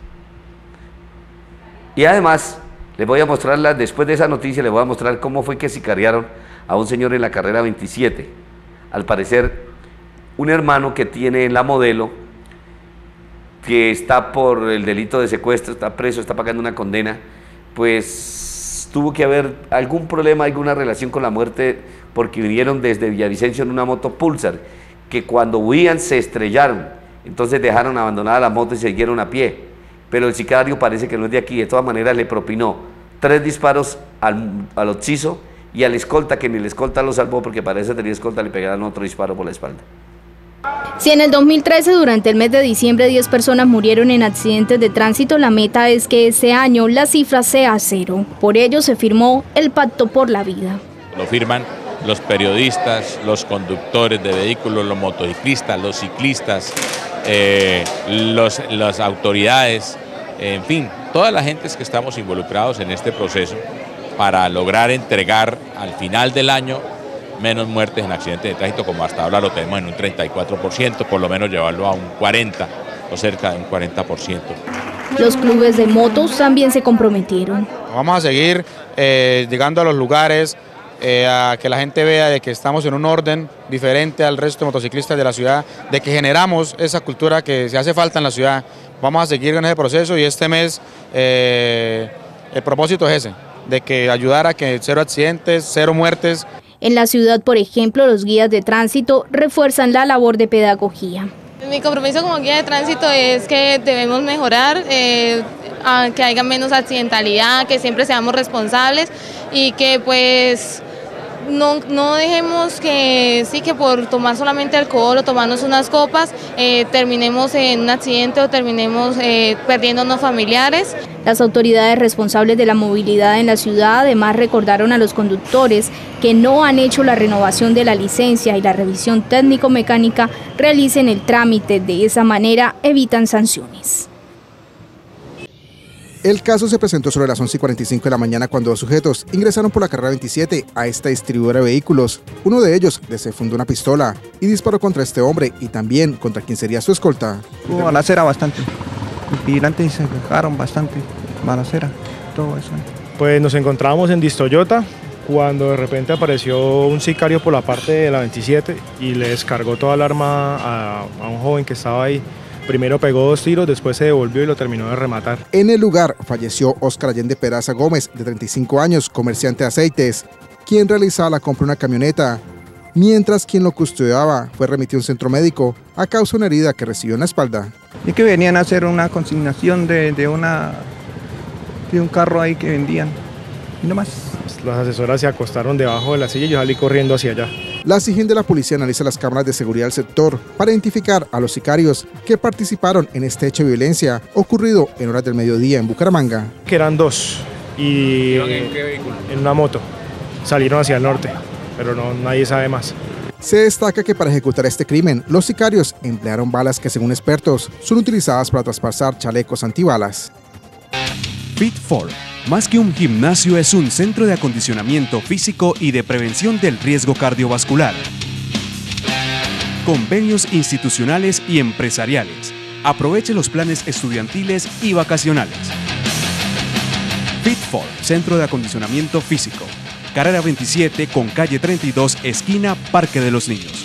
Y además, les voy a mostrar, la, después de esa noticia, les voy a mostrar cómo fue que sicariaron a un señor en la carrera veintisiete. Al parecer, un hermano que tiene la Modelo, que está por el delito de secuestro, está preso, está pagando una condena, pues tuvo que haber algún problema, alguna relación con la muerte, porque vinieron desde Villavicencio en una moto Pulsar, que cuando huían se estrellaron entonces dejaron abandonadas las motos y siguieron a pie, pero el sicario parece que no es de aquí. De todas maneras le propinó tres disparos al, al occiso y al escolta, que ni el escolta lo salvó porque parece que tenía escolta, le pegaron otro disparo por la espalda. Si en el dos mil trece, durante el mes de diciembre, diez personas murieron en accidentes de tránsito, la meta es que ese año la cifra sea cero. Por ello se firmó el Pacto por la Vida. Lo firman los periodistas, los conductores de vehículos, los motociclistas, los ciclistas, eh, los, las autoridades, en fin, todas las gentes que estamos involucrados en este proceso para lograr entregar al final del año menos muertes en accidentes de tránsito, como hasta ahora lo tenemos en un treinta y cuatro por ciento, por lo menos llevarlo a un cuarenta por ciento o cerca de un cuarenta por ciento. Los clubes de motos también se comprometieron. Vamos a seguir eh, llegando a los lugares, eh, a que la gente vea de que estamos en un orden diferente al resto de motociclistas de la ciudad, de que generamos esa cultura que se hace falta en la ciudad. Vamos a seguir en ese proceso y este mes eh, el propósito es ese, de que ayudar a que cero accidentes, cero muertes. En la ciudad, por ejemplo, los guías de tránsito refuerzan la labor de pedagogía. Mi compromiso como guía de tránsito es que debemos mejorar, eh, a que haya menos accidentalidad, que siempre seamos responsables y que pues no, no dejemos que sí que por tomar solamente alcohol o tomarnos unas copas eh, terminemos en un accidente o terminemos eh, perdiéndonos familiares. Las autoridades responsables de la movilidad en la ciudad además recordaron a los conductores que no han hecho la renovación de la licencia y la revisión técnico-mecánica realicen el trámite. De esa manera evitan sanciones. El caso se presentó sobre las once y cuarenta y cinco de la mañana cuando dos sujetos ingresaron por la carrera veintisiete a esta distribuidora de vehículos. Uno de ellos desenfundó una pistola y disparó contra este hombre y también contra quien sería su escolta. Hubo balacera bastante. Los vigilantes se quejaron bastante. Balacera, todo eso. Pues nos encontrábamos en Distoyota cuando de repente apareció un sicario por la parte de la veintisiete y le descargó toda el arma a, a un joven que estaba ahí. Primero pegó dos tiros, después se devolvió y lo terminó de rematar. En el lugar falleció Óscar Allende Peraza Gómez, de treinta y cinco años, comerciante de aceites, quien realizaba la compra de una camioneta, mientras quien lo custodiaba fue remitido a un centro médico a causa de una herida que recibió en la espalda. Y que venían a hacer una consignación de, de, una, de un carro ahí que vendían, y no más. Las asesoras se acostaron debajo de la silla y yo salí corriendo hacia allá. La S I G I N de la policía analiza las cámaras de seguridad del sector para identificar a los sicarios que participaron en este hecho de violencia ocurrido en horas del mediodía en Bucaramanga. Que eran dos y ¿En qué vehículo? En una moto. Salieron hacia el norte, pero no, nadie sabe más. Se destaca que para ejecutar este crimen, los sicarios emplearon balas que según expertos son utilizadas para traspasar chalecos antibalas. Fit cuatro, más que un gimnasio, es un centro de acondicionamiento físico y de prevención del riesgo cardiovascular. Convenios institucionales y empresariales. Aproveche los planes estudiantiles y vacacionales. Fit cuatro, centro de acondicionamiento físico. Carrera veintisiete con calle treinta y dos, esquina Parque de los Niños.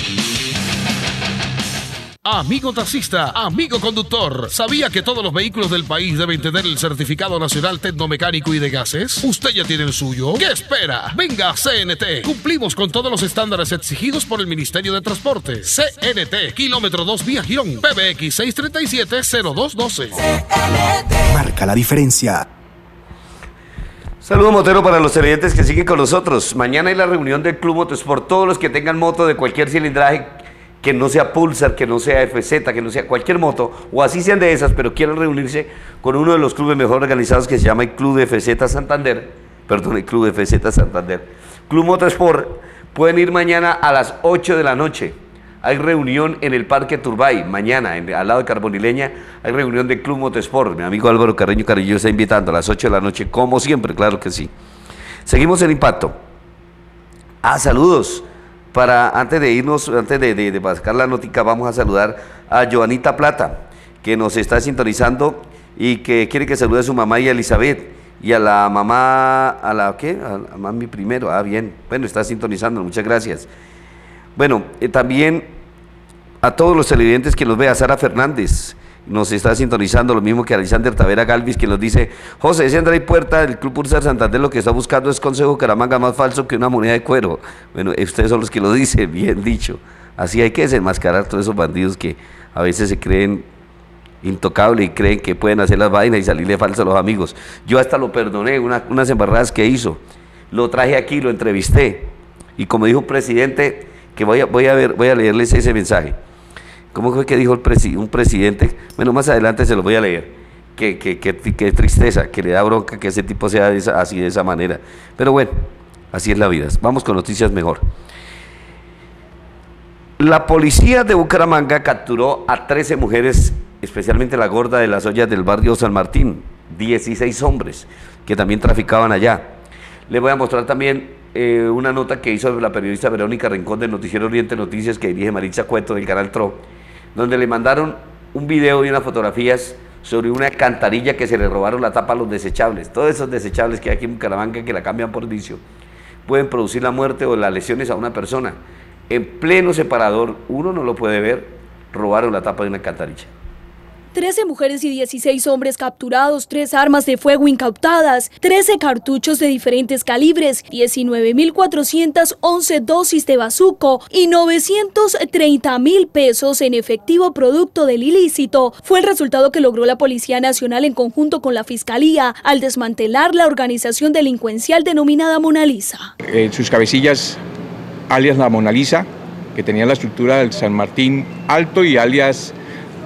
Amigo taxista, amigo conductor, ¿sabía que todos los vehículos del país deben tener el certificado nacional tecnomecánico y de gases? ¿Usted ya tiene el suyo? ¿Qué espera? Venga a C N T. Cumplimos con todos los estándares exigidos por el Ministerio de Transporte. C N T, kilómetro dos vía Girón, P B X seis tres siete cero dos uno dos. Marca la diferencia. Saludo motero para los televidentes que siguen con nosotros. Mañana hay la reunión del Club Motosport. Todos los que tengan moto de cualquier cilindraje, que no sea Pulsar, que no sea F Z, que no sea cualquier moto, o así sean de esas, pero quieran reunirse con uno de los clubes mejor organizados que se llama el Club de F Z Santander, perdón, el Club de F Z Santander, Club Motosport, pueden ir mañana a las ocho de la noche. Hay reunión en el Parque Turbay, mañana, en, al lado de Carbonileña, hay reunión del Club Motosport. Mi amigo Álvaro Carreño Carrillo está invitando a las ocho de la noche, como siempre, claro que sí. Seguimos en Impacto. Ah, saludos. Para, antes de irnos, antes de, de, de sacar la notica, vamos a saludar a Joanita Plata, que nos está sintonizando y que quiere que salude a su mamá y a Elizabeth, y a la mamá, ¿a la qué? A la mami primero, ah, bien, bueno, está sintonizando, muchas gracias. Bueno, eh, también a todos los televidentes que nos ve, a Sara Fernández, nos está sintonizando, lo mismo que a Alexander Tavera Galvis, que nos dice: José, ese André Puerta del Club Pulsar Santander lo que está buscando es Consejo Bucaramanga más falso que una moneda de cuero. Bueno, ustedes son los que lo dicen, bien dicho. Así hay que desenmascarar todos esos bandidos que a veces se creen intocables y creen que pueden hacer las vainas y salirle falso a los amigos. Yo hasta lo perdoné, una, unas embarradas que hizo, lo traje aquí, lo entrevisté, y como dijo un presidente, que voy a, voy a, ver, voy a leerles ese mensaje. ¿Cómo fue que dijo el presi un presidente? Bueno, más adelante se los voy a leer. Qué, qué, qué, qué tristeza, que le da bronca que ese tipo sea de esa, así de esa manera. Pero bueno, así es la vida. Vamos con noticias mejor. La policía de Bucaramanga capturó a trece mujeres, especialmente la gorda de las ollas del barrio San Martín, dieciséis hombres que también traficaban allá. Les voy a mostrar también eh, una nota que hizo la periodista Verónica Rincón del Noticiero Oriente Noticias, que dirige Maritza Cueto del canal T R O, donde le mandaron un video y unas fotografías sobre una alcantarilla que se le robaron la tapa a los desechables. Todos esos desechables que hay aquí en Bucaramanga, que la cambian por vicio, pueden producir la muerte o las lesiones a una persona. En pleno separador, uno no lo puede ver, robaron la tapa de una alcantarilla. trece mujeres y dieciséis hombres capturados, tres armas de fuego incautadas, trece cartuchos de diferentes calibres, diecinueve mil cuatrocientas once dosis de bazuco y novecientos treinta mil pesos en efectivo producto del ilícito. Fue el resultado que logró la Policía Nacional en conjunto con la Fiscalía al desmantelar la organización delincuencial denominada Mona Lisa. Eh, sus cabecillas, alias la Mona Lisa, que tenía la estructura del San Martín Alto, y alias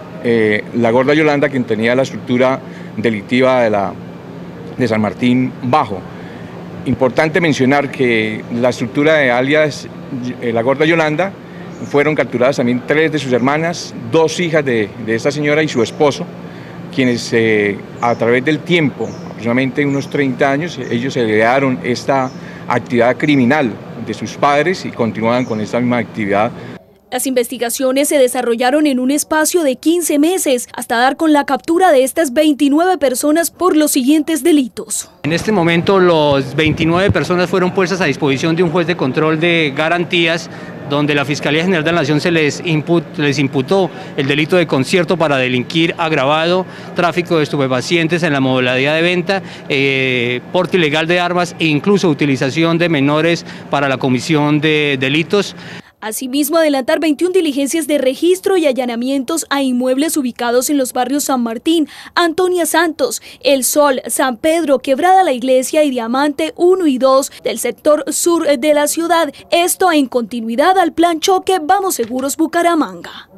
Eh, la gorda Yolanda, quien tenía la estructura delictiva de, la, de San Martín Bajo. Importante mencionar que la estructura de alias eh, la gorda Yolanda fueron capturadas también tres de sus hermanas, dos hijas de, de esta señora y su esposo, quienes eh, a través del tiempo, aproximadamente unos treinta años, ellos heredaron esta actividad criminal de sus padres y continuaban con esta misma actividad. Las investigaciones se desarrollaron en un espacio de quince meses hasta dar con la captura de estas veintinueve personas por los siguientes delitos. En este momento, las veintinueve personas fueron puestas a disposición de un juez de control de garantías, donde la Fiscalía General de la Nación se les, imput, les imputó el delito de concierto para delinquir agravado, tráfico de estupefacientes en la modalidad de venta, eh, porte ilegal de armas e incluso utilización de menores para la comisión de delitos. Asimismo, adelantar veintiuna diligencias de registro y allanamientos a inmuebles ubicados en los barrios San Martín, Antonia Santos, El Sol, San Pedro, Quebrada la Iglesia y Diamante uno y dos del sector sur de la ciudad. Esto en continuidad al plan choque Vamos Seguros Bucaramanga.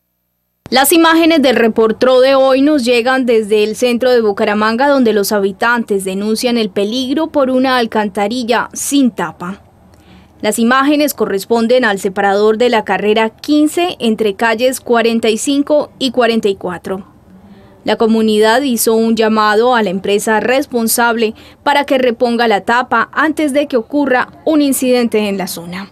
Las imágenes del reportero de hoy nos llegan desde el centro de Bucaramanga, donde los habitantes denuncian el peligro por una alcantarilla sin tapa. Las imágenes corresponden al separador de la carrera quince entre calles cuarenta y cinco y cuarenta y cuatro. La comunidad hizo un llamado a la empresa responsable para que reponga la tapa antes de que ocurra un incidente en la zona.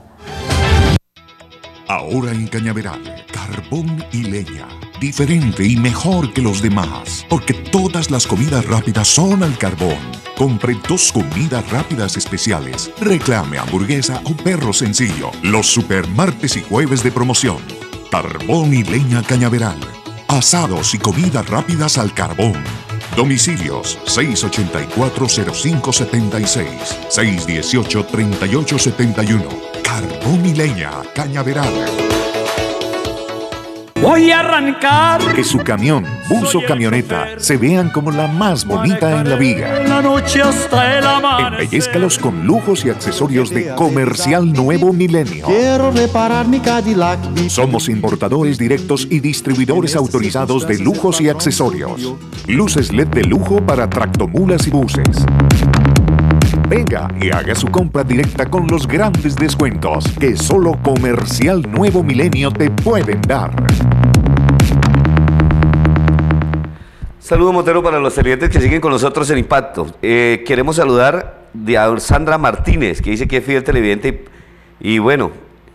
Ahora en Cañaveral, carbón y leña. Diferente y mejor que los demás, porque todas las comidas rápidas son al carbón. Compre dos comidas rápidas especiales. Reclame hamburguesa o perro sencillo. Los super martes y jueves de promoción. Carbón y leña Cañaveral. Asados y comidas rápidas al carbón. Domicilios seis ochenta y cuatro cero cinco setenta y seis, seis dieciocho treinta y ocho setenta y uno. Carbón y leña Cañaveral. Voy a arrancar. Que su camión, bus o camioneta se vean como la más bonita en la vida. La noche hasta el amanecer. Embellezcalos con lujos y accesorios de Comercial Nuevo Milenio. Quiero reparar mi Cadillac. Somos importadores directos y distribuidores autorizados de lujos y accesorios. Luces L E D de lujo para tractomulas y buses. Venga y haga su compra directa con los grandes descuentos que solo Comercial Nuevo Milenio te pueden dar. Saludo Montero para los televidentes que siguen con nosotros en Impacto. Eh, queremos saludar a Sandra Martínez, que dice que es fiel televidente y, y bueno,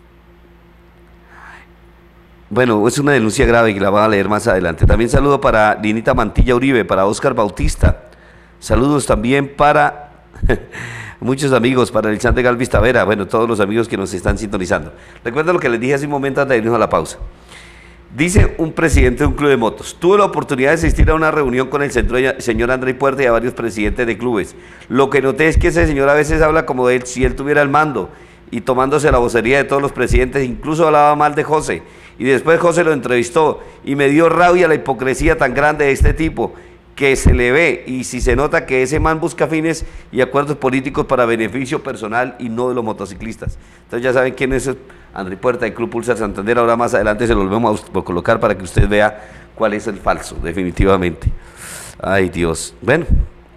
bueno, es una denuncia grave que la van a leer más adelante. También saludo para Linita Mantilla Uribe, para Oscar Bautista. Saludos también para muchos amigos, para el Chan de Galvis Tavera, bueno, todos los amigos que nos están sintonizando. Recuerda lo que les dije hace un momento antes de irnos a la pausa. Dice un presidente de un club de motos: tuve la oportunidad de asistir a una reunión con el centro de señor André Puerta y a varios presidentes de clubes. Lo que noté es que ese señor a veces habla como de él, si él tuviera el mando, y tomándose la vocería de todos los presidentes, incluso hablaba mal de José. Y después José lo entrevistó y me dio rabia la hipocresía tan grande de este tipo, que se le ve y si se nota que ese man busca fines y acuerdos políticos para beneficio personal y no de los motociclistas. Entonces ya saben quién es André Puerta del Club Pulsar Santander. Ahora más adelante se lo volvemos a colocar para que usted vea cuál es el falso, definitivamente. Ay, Dios. Bueno,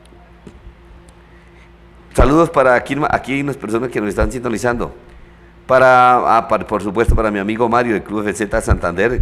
saludos para aquí, aquí hay unas personas que nos están sintonizando. Para, ah, para, por supuesto, para mi amigo Mario del Club F Z Santander.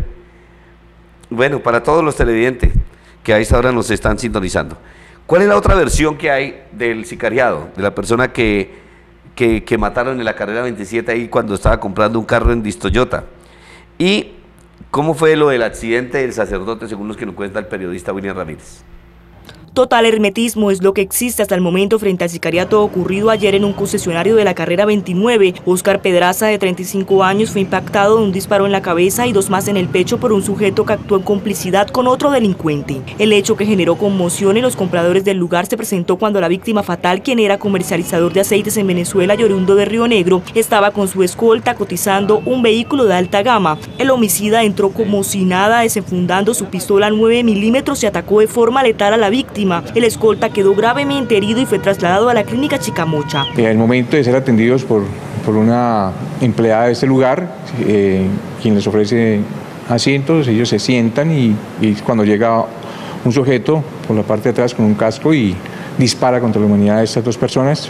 Bueno, para todos los televidentes que a esta hora nos están sintonizando. ¿Cuál es la otra versión que hay del sicariado? De la persona que, que, que mataron en la carrera veintisiete ahí cuando estaba comprando un carro en Distoyota. ¿Y cómo fue lo del accidente del sacerdote, según los que nos cuenta el periodista William Ramírez? Total hermetismo es lo que existe hasta el momento frente al sicariato ocurrido ayer en un concesionario de la carrera veintinueve. Óscar Pedraza, de treinta y cinco años, fue impactado de un disparo en la cabeza y dos más en el pecho por un sujeto que actuó en complicidad con otro delincuente. El hecho, que generó conmoción en los compradores del lugar, se presentó cuando la víctima fatal, quien era comercializador de aceites en Venezuela y oriundo de Río Negro, estaba con su escolta cotizando un vehículo de alta gama. El homicida entró como si nada, desenfundando su pistola nueve milímetros y atacó de forma letal a la víctima. El escolta quedó gravemente herido y fue trasladado a la clínica Chicamocha. En el momento de ser atendidos por, por una empleada de este lugar, eh, quien les ofrece asientos, ellos se sientan y, y cuando llega un sujeto por la parte de atrás con un casco y dispara contra la humanidad de estas dos personas,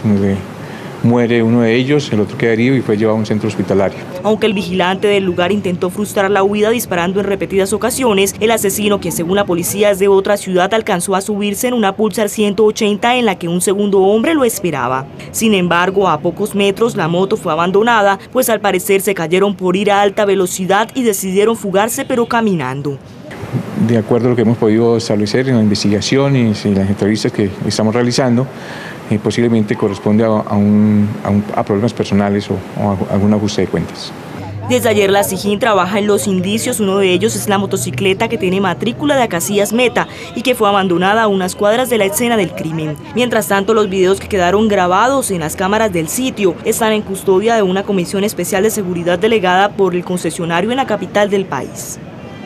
muere uno de ellos, el otro queda herido y fue llevado a un centro hospitalario. Aunque el vigilante del lugar intentó frustrar la huida disparando en repetidas ocasiones, el asesino, que según la policía es de otra ciudad, alcanzó a subirse en una Pulsar ciento ochenta en la que un segundo hombre lo esperaba. Sin embargo, a pocos metros la moto fue abandonada, pues al parecer se cayeron por ir a alta velocidad y decidieron fugarse, pero caminando. De acuerdo a lo que hemos podido establecer en la investigación y en las entrevistas que estamos realizando, Eh, posiblemente corresponde a, a, un, a, un, a problemas personales o, o a algún ajuste de cuentas. Desde ayer la SIJIN trabaja en los indicios. Uno de ellos es la motocicleta que tiene matrícula de Acacias Meta y que fue abandonada a unas cuadras de la escena del crimen. Mientras tanto, los videos que quedaron grabados en las cámaras del sitio están en custodia de una comisión especial de seguridad delegada por el concesionario en la capital del país.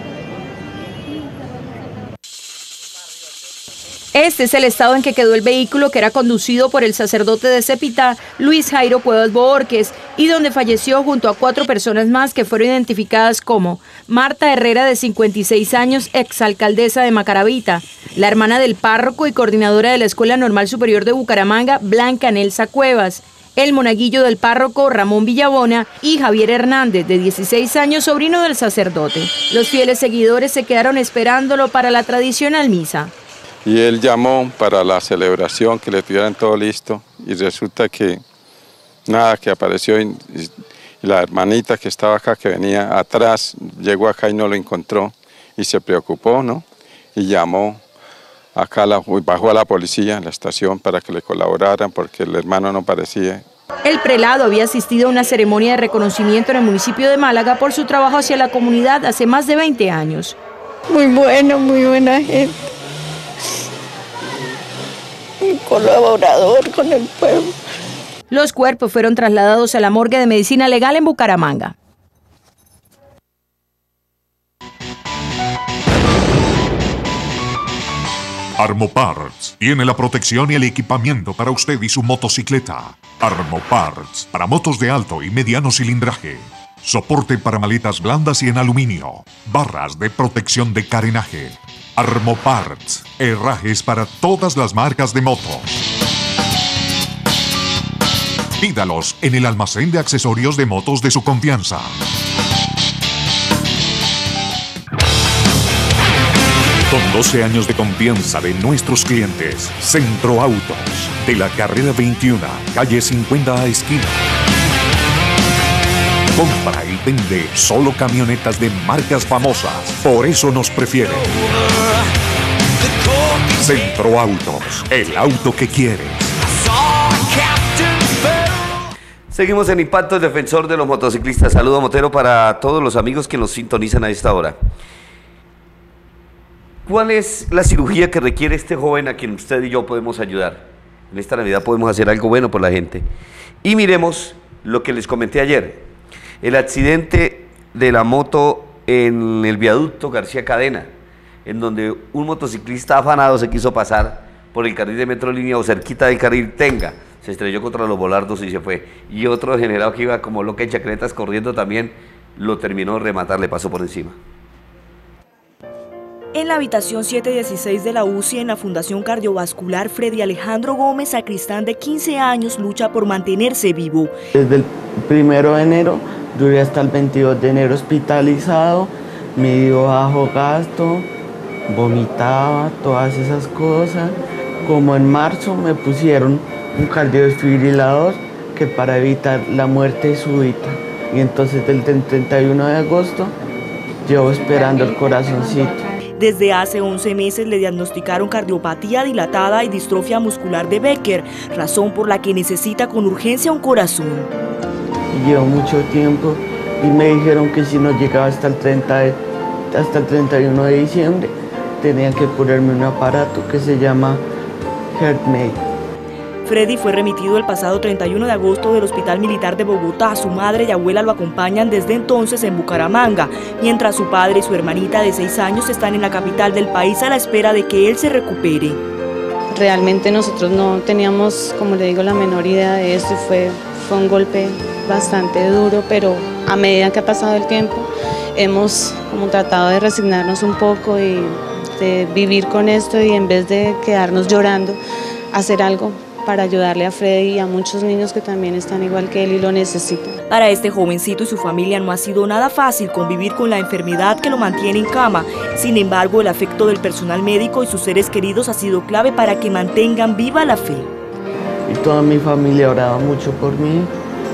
Este es el estado en que quedó el vehículo que era conducido por el sacerdote de Cepita, Luis Jairo Cuevas Bohórquez, y donde falleció junto a cuatro personas más que fueron identificadas como Marta Herrera, de cincuenta y seis años, exalcaldesa de Macaravita, la hermana del párroco y coordinadora de la Escuela Normal Superior de Bucaramanga, Blanca Nelsa Cuevas, el monaguillo del párroco, Ramón Villabona, y Javier Hernández, de dieciséis años, sobrino del sacerdote. Los fieles seguidores se quedaron esperándolo para la tradicional misa. Y él llamó para la celebración, que le tuvieran todo listo, y resulta que nada, que apareció y, y la hermanita que estaba acá, que venía atrás, llegó acá y no lo encontró y se preocupó, ¿no? Y llamó acá, la, bajó a la policía en la estación para que le colaboraran porque el hermano no parecía. El prelado había asistido a una ceremonia de reconocimiento en el municipio de Málaga por su trabajo hacia la comunidad hace más de veinte años. Muy bueno, muy buena gente. Un colaborador con el pueblo. Los cuerpos fueron trasladados a la morgue de medicina legal en Bucaramanga. Armoparts tiene la protección y el equipamiento para usted y su motocicleta. Armoparts para motos de alto y mediano cilindraje. Soporte para maletas blandas y en aluminio. Barras de protección de carenaje. Armoparts, herrajes para todas las marcas de motos. Pídalos en el almacén de accesorios de motos de su confianza. Con doce años de confianza de nuestros clientes, Centro Autos, de la carrera veintiuno, calle cincuenta a esquina. Compra y vende solo camionetas de marcas famosas, por eso nos prefiere. Centro Autos, el auto que quieres. Seguimos en Impacto, el defensor de los motociclistas. Saludo motero para todos los amigos que nos sintonizan a esta hora. ¿Cuál es la cirugía que requiere este joven a quien usted y yo podemos ayudar? En esta Navidad podemos hacer algo bueno por la gente. Y miremos lo que les comenté ayer, el accidente de la moto en el viaducto García Cadena, en donde un motociclista afanado se quiso pasar por el carril de Metrolínea o cerquita del carril Tenga, se estrelló contra los volardos y se fue. Y otro generado que iba como loca en chacretas corriendo también, lo terminó de rematar, le pasó por encima. En la habitación setecientos dieciséis de la U C I, en la Fundación Cardiovascular, Freddy Alejandro Gómez, sacristán de quince años, lucha por mantenerse vivo. Desde el primero de enero duré hasta el veintidós de enero hospitalizado, me dio bajo gasto, vomitaba, todas esas cosas. Como en marzo me pusieron un cardiodesfibrilador que para evitar la muerte súbita. Y entonces desde el treinta y uno de agosto llevo esperando el corazoncito. Desde hace once meses le diagnosticaron cardiopatía dilatada y distrofia muscular de Becker, razón por la que necesita con urgencia un corazón. Y llevo mucho tiempo y me dijeron que si no llegaba hasta el, treinta de, hasta el treinta y uno de diciembre, tenían que ponerme un aparato que se llama HeartMate. Freddy fue remitido el pasado treinta y uno de agosto del Hospital Militar de Bogotá. Su madre y abuela lo acompañan desde entonces en Bucaramanga, mientras su padre y su hermanita de seis años están en la capital del país a la espera de que él se recupere. Realmente nosotros no teníamos, como le digo, la menor idea de esto. Fue, fue un golpe bastante duro, pero a medida que ha pasado el tiempo hemos como tratado de resignarnos un poco y de vivir con esto, y en vez de quedarnos llorando, hacer algo para ayudarle a Freddy y a muchos niños que también están igual que él y lo necesitan. Para este jovencito y su familia no ha sido nada fácil convivir con la enfermedad que lo mantiene en cama. Sin embargo, el afecto del personal médico y sus seres queridos ha sido clave para que mantengan viva la fe. Y toda mi familia ha orado mucho por mí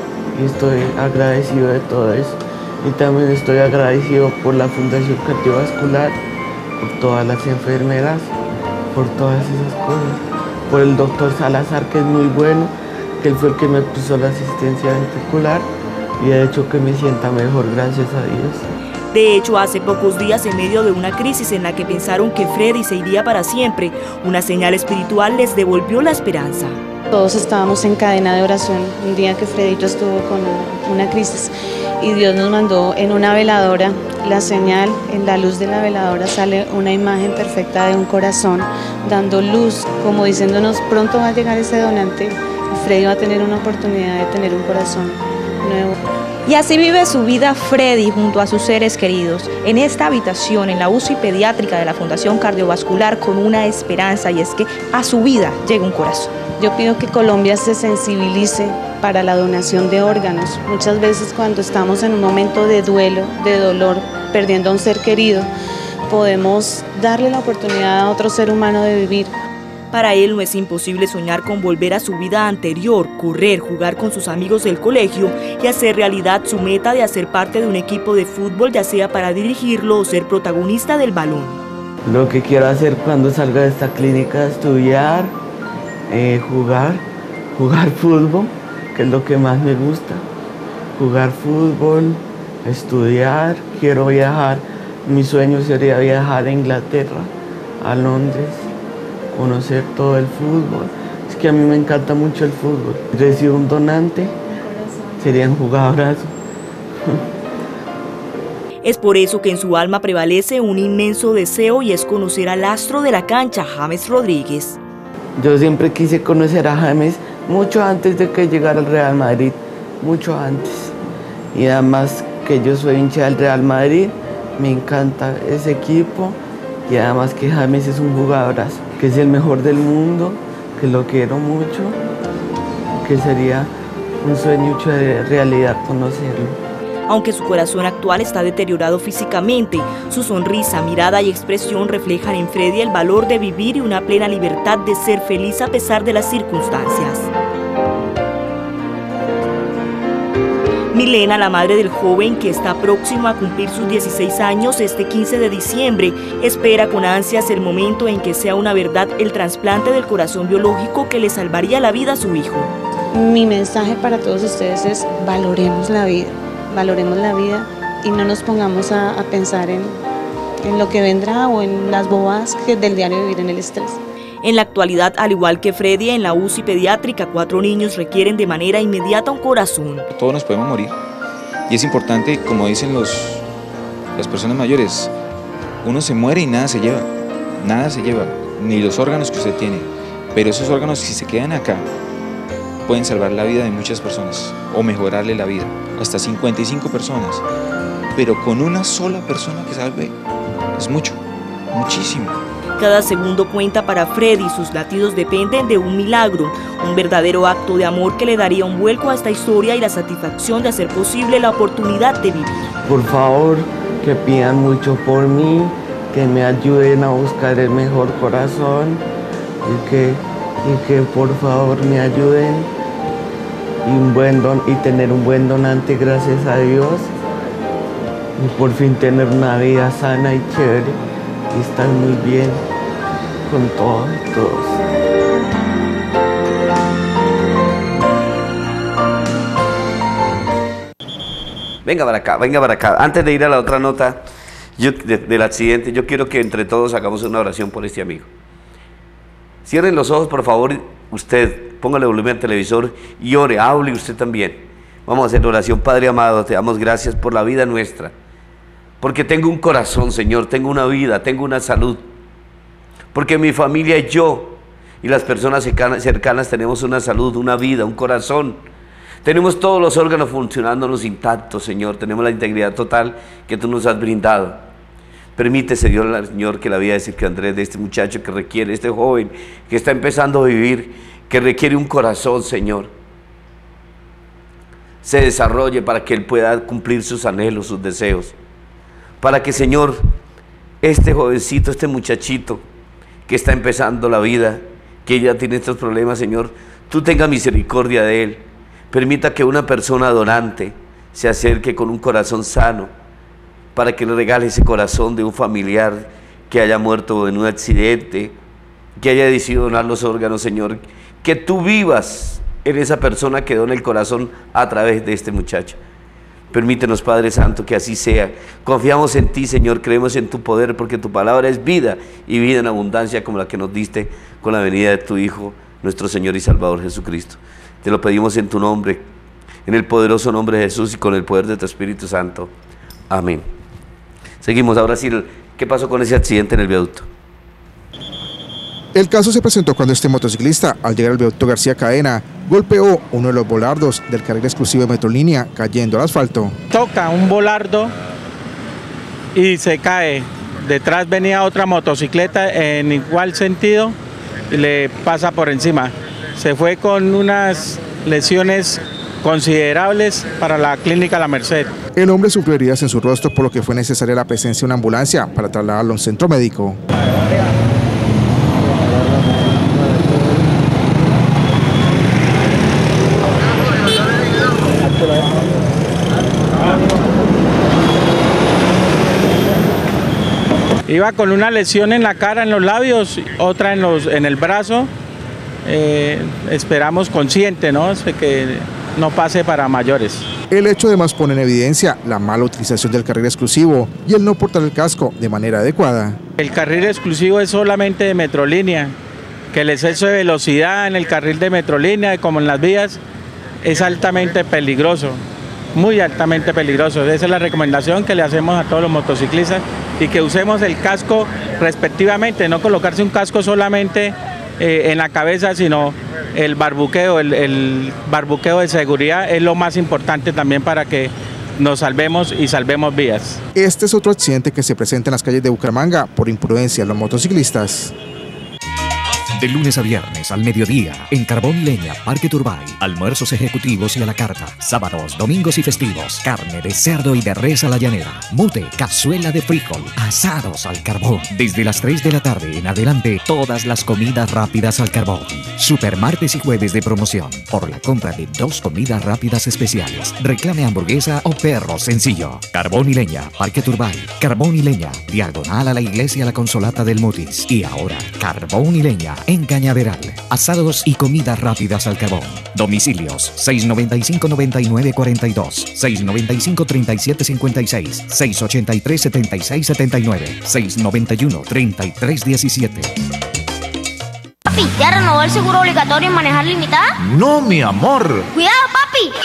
y estoy agradecido de todo eso. Y también estoy agradecido por la Fundación Cardiovascular, por todas las enfermeras, por todas esas cosas. Por el doctor Salazar, que es muy bueno, que él fue el que me puso la asistencia ventricular y ha hecho que me sienta mejor, gracias a Dios. De hecho, hace pocos días, en medio de una crisis en la que pensaron que Freddy se iría para siempre, una señal espiritual les devolvió la esperanza. Todos estábamos en cadena de oración un día que Fredito estuvo con una crisis y Dios nos mandó en una veladora la señal. En la luz de la veladora sale una imagen perfecta de un corazón dando luz, como diciéndonos pronto va a llegar ese donante y Freddy va a tener una oportunidad de tener un corazón nuevo. Y así vive su vida Freddy junto a sus seres queridos, en esta habitación en la U C I pediátrica de la Fundación Cardiovascular, con una esperanza, y es que a su vida llegue un corazón. Yo pido que Colombia se sensibilice para la donación de órganos. Muchas veces cuando estamos en un momento de duelo, de dolor, perdiendo a un ser querido, podemos darle la oportunidad a otro ser humano de vivir. Para él no es imposible soñar con volver a su vida anterior, correr, jugar con sus amigos del colegio y hacer realidad su meta de hacer parte de un equipo de fútbol, ya sea para dirigirlo o ser protagonista del balón. Lo que quiero hacer cuando salga de esta clínica es estudiar, eh, jugar, jugar fútbol, que es lo que más me gusta. Jugar fútbol, estudiar, quiero viajar. Mi sueño sería viajar a Inglaterra, a Londres, conocer todo el fútbol. Es que a mí me encanta mucho el fútbol. Recibo un donante, serían jugadorazos. Es por eso que en su alma prevalece un inmenso deseo, y es conocer al astro de la cancha, James Rodríguez. Yo siempre quise conocer a James mucho antes de que llegara al Real Madrid, mucho antes. Y además que yo soy hincha del Real Madrid, me encanta ese equipo, y además que James es un jugadorazo, que es el mejor del mundo, que lo quiero mucho, que sería un sueño hecho de realidad conocerlo. Aunque su corazón actual está deteriorado físicamente, su sonrisa, mirada y expresión reflejan en Freddy el valor de vivir y una plena libertad de ser feliz a pesar de las circunstancias. Milena, la madre del joven que está próximo a cumplir sus dieciséis años este quince de diciembre, espera con ansias el momento en que sea una verdad el trasplante del corazón biológico que le salvaría la vida a su hijo. Mi mensaje para todos ustedes es: valoremos la vida, valoremos la vida y no nos pongamos a, a pensar en, en lo que vendrá o en las bobadas que del diario vivir en el estrés. En la actualidad, al igual que Freddy, en la U C I pediátrica, cuatro niños requieren de manera inmediata un corazón. Todos nos podemos morir y es importante, como dicen los, las personas mayores, uno se muere y nada se lleva, nada se lleva, ni los órganos que usted tiene, pero esos órganos, si se quedan acá, pueden salvar la vida de muchas personas o mejorarle la vida, hasta cincuenta y cinco personas, pero con una sola persona que salve es mucho, muchísimo. Cada segundo cuenta para Freddy, sus latidos dependen de un milagro, un verdadero acto de amor que le daría un vuelco a esta historia y la satisfacción de hacer posible la oportunidad de vivir. Por favor, que pidan mucho por mí, que me ayuden a buscar el mejor corazón y que, y que por favor me ayuden y, un buen don, y tener un buen donante, gracias a Dios, y por fin tener una vida sana y chévere y estar muy bien con todos y todos. Venga para acá, venga para acá. Antes de ir a la otra nota yo, de, del accidente, yo quiero que entre todos hagamos una oración por este amigo. Cierren los ojos, por favor, usted, póngale volumen al televisor y ore, hable usted también. Vamos a hacer oración. Padre amado, te damos gracias por la vida nuestra, porque tengo un corazón, Señor, tengo una vida, tengo una salud, porque mi familia y yo y las personas cercanas, cercanas tenemos una salud, una vida, un corazón. Tenemos todos los órganos funcionándonos intactos, Señor. Tenemos la integridad total que tú nos has brindado. Permite, Señor, Señor, que la vida de Sergio Andrés, de este muchacho que requiere, este joven que está empezando a vivir, que requiere un corazón, Señor, se desarrolle para que él pueda cumplir sus anhelos, sus deseos. Para que, Señor, este jovencito, este muchachito que está empezando la vida, que ya tiene estos problemas, Señor, tú tengas misericordia de él. Permita que una persona donante se acerque con un corazón sano, para que le regale ese corazón de un familiar que haya muerto en un accidente, que haya decidido donar los órganos, Señor. Que tú vivas en esa persona que dona el corazón a través de este muchacho. Permítenos, Padre Santo, que así sea. Confiamos en ti, Señor, creemos en tu poder, porque tu palabra es vida y vida en abundancia, como la que nos diste con la venida de tu Hijo, nuestro Señor y Salvador Jesucristo. Te lo pedimos en tu nombre, en el poderoso nombre de Jesús y con el poder de tu Espíritu Santo. Amén. Seguimos. Ahora sí, ¿qué pasó con ese accidente en el viaducto? El caso se presentó cuando este motociclista, al llegar al viaducto García Cadena, golpeó uno de los volardos del carril exclusivo de Metrolínea, cayendo al asfalto. Toca un volardo y se cae. Detrás venía otra motocicleta en igual sentido y le pasa por encima. Se fue con unas lesiones considerables para la clínica La Merced. El hombre sufrió heridas en su rostro, por lo que fue necesaria la presencia de una ambulancia para trasladarlo a un centro médico. Iba con una lesión en la cara, en los labios, otra en, los, en el brazo. Eh, esperamos consciente, ¿no? Que no pase para mayores. El hecho además pone en evidencia la mala utilización del carril exclusivo y el no portar el casco de manera adecuada. El carril exclusivo es solamente de Metrolínea, que el exceso de velocidad en el carril de Metrolínea, como en las vías, es altamente peligroso, muy altamente peligroso. Esa es la recomendación que le hacemos a todos los motociclistas y que usemos el casco respectivamente, no colocarse un casco solamente eh, en la cabeza, sino el barbuqueo, el, el barbuqueo de seguridad es lo más importante también para que nos salvemos y salvemos vías. Este es otro accidente que se presenta en las calles de Bucaramanga por imprudencia de los motociclistas. De lunes a viernes al mediodía, en Carbón y Leña, Parque Turbay. Almuerzos ejecutivos y a la carta. Sábados, domingos y festivos. Carne de cerdo y de res a la llanera. Mute, cazuela de frijol. Asados al carbón. Desde las tres de la tarde en adelante, todas las comidas rápidas al carbón. Supermartes y jueves de promoción. Por la compra de dos comidas rápidas especiales. Reclame hamburguesa o perro sencillo. Carbón y Leña, Parque Turbay. Carbón y Leña, diagonal a la iglesia La Consolata del Mutis. Y ahora, Carbón y Leña en Cañaveral. Asados y comidas rápidas al carbón. Domicilios seis noventa y cinco, noventa y nueve, cuarenta y dos, seis noventa y cinco, treinta y siete, cincuenta y seis, seis ochenta y tres, setenta y seis, setenta y nueve, seis noventa y uno, treinta y tres, diecisiete. Papi, ¿ya renovó el seguro obligatorio en manejar limitada? No, mi amor. ¡Cuidado, papi!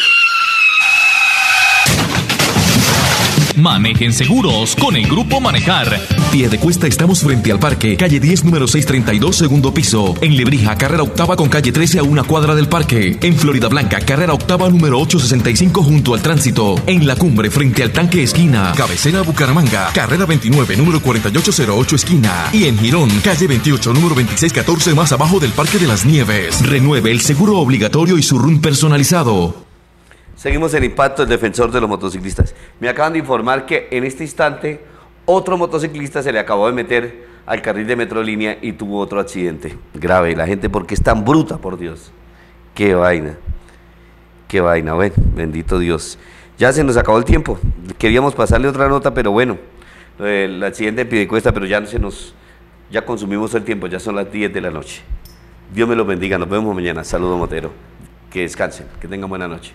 Manejen seguros con el Grupo Manejar. Piedecuesta, estamos frente al parque, calle diez, número seiscientos treinta y dos, segundo piso. En Lebrija, carrera octava con calle trece a una cuadra del parque. En Florida Blanca, carrera octava número ochocientos sesenta y cinco junto al tránsito. En La Cumbre, frente al tanque esquina. Cabecera Bucaramanga, carrera veintinueve, número cuarenta y ocho cero ocho esquina. Y en Girón, calle veintiocho, número veintiséis catorce más abajo del Parque de las Nieves. Renueve el seguro obligatorio y su R U N personalizado. Seguimos en Impacto, el defensor de los motociclistas. Me acaban de informar que en este instante otro motociclista se le acabó de meter al carril de Metrolínea y tuvo otro accidente grave. La gente, ¿por qué es tan bruta, por Dios? Qué vaina, qué vaina, bueno, bendito Dios. Ya se nos acabó el tiempo, queríamos pasarle otra nota, pero bueno, el accidente de Piedecuesta, pero ya no se nos, ya consumimos el tiempo, ya son las diez de la noche. Dios me los bendiga, nos vemos mañana. Saludo, Motero, que descansen, que tengan buena noche.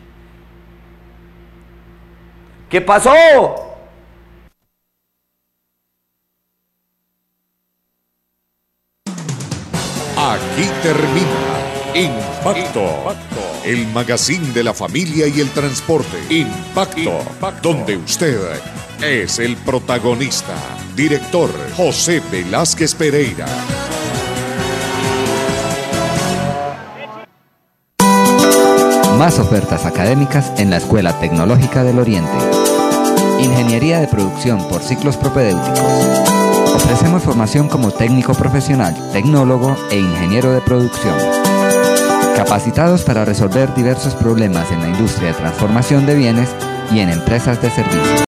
¿Qué pasó? Aquí termina Impacto, el magazine de la familia y el transporte. Impacto, donde usted es el protagonista. Director José Velázquez Pereira. Más ofertas académicas en la Escuela Tecnológica del Oriente. Ingeniería de producción por ciclos propedéuticos. Ofrecemos formación como técnico profesional, tecnólogo e ingeniero de producción. Capacitados para resolver diversos problemas en la industria de transformación de bienes y en empresas de servicios.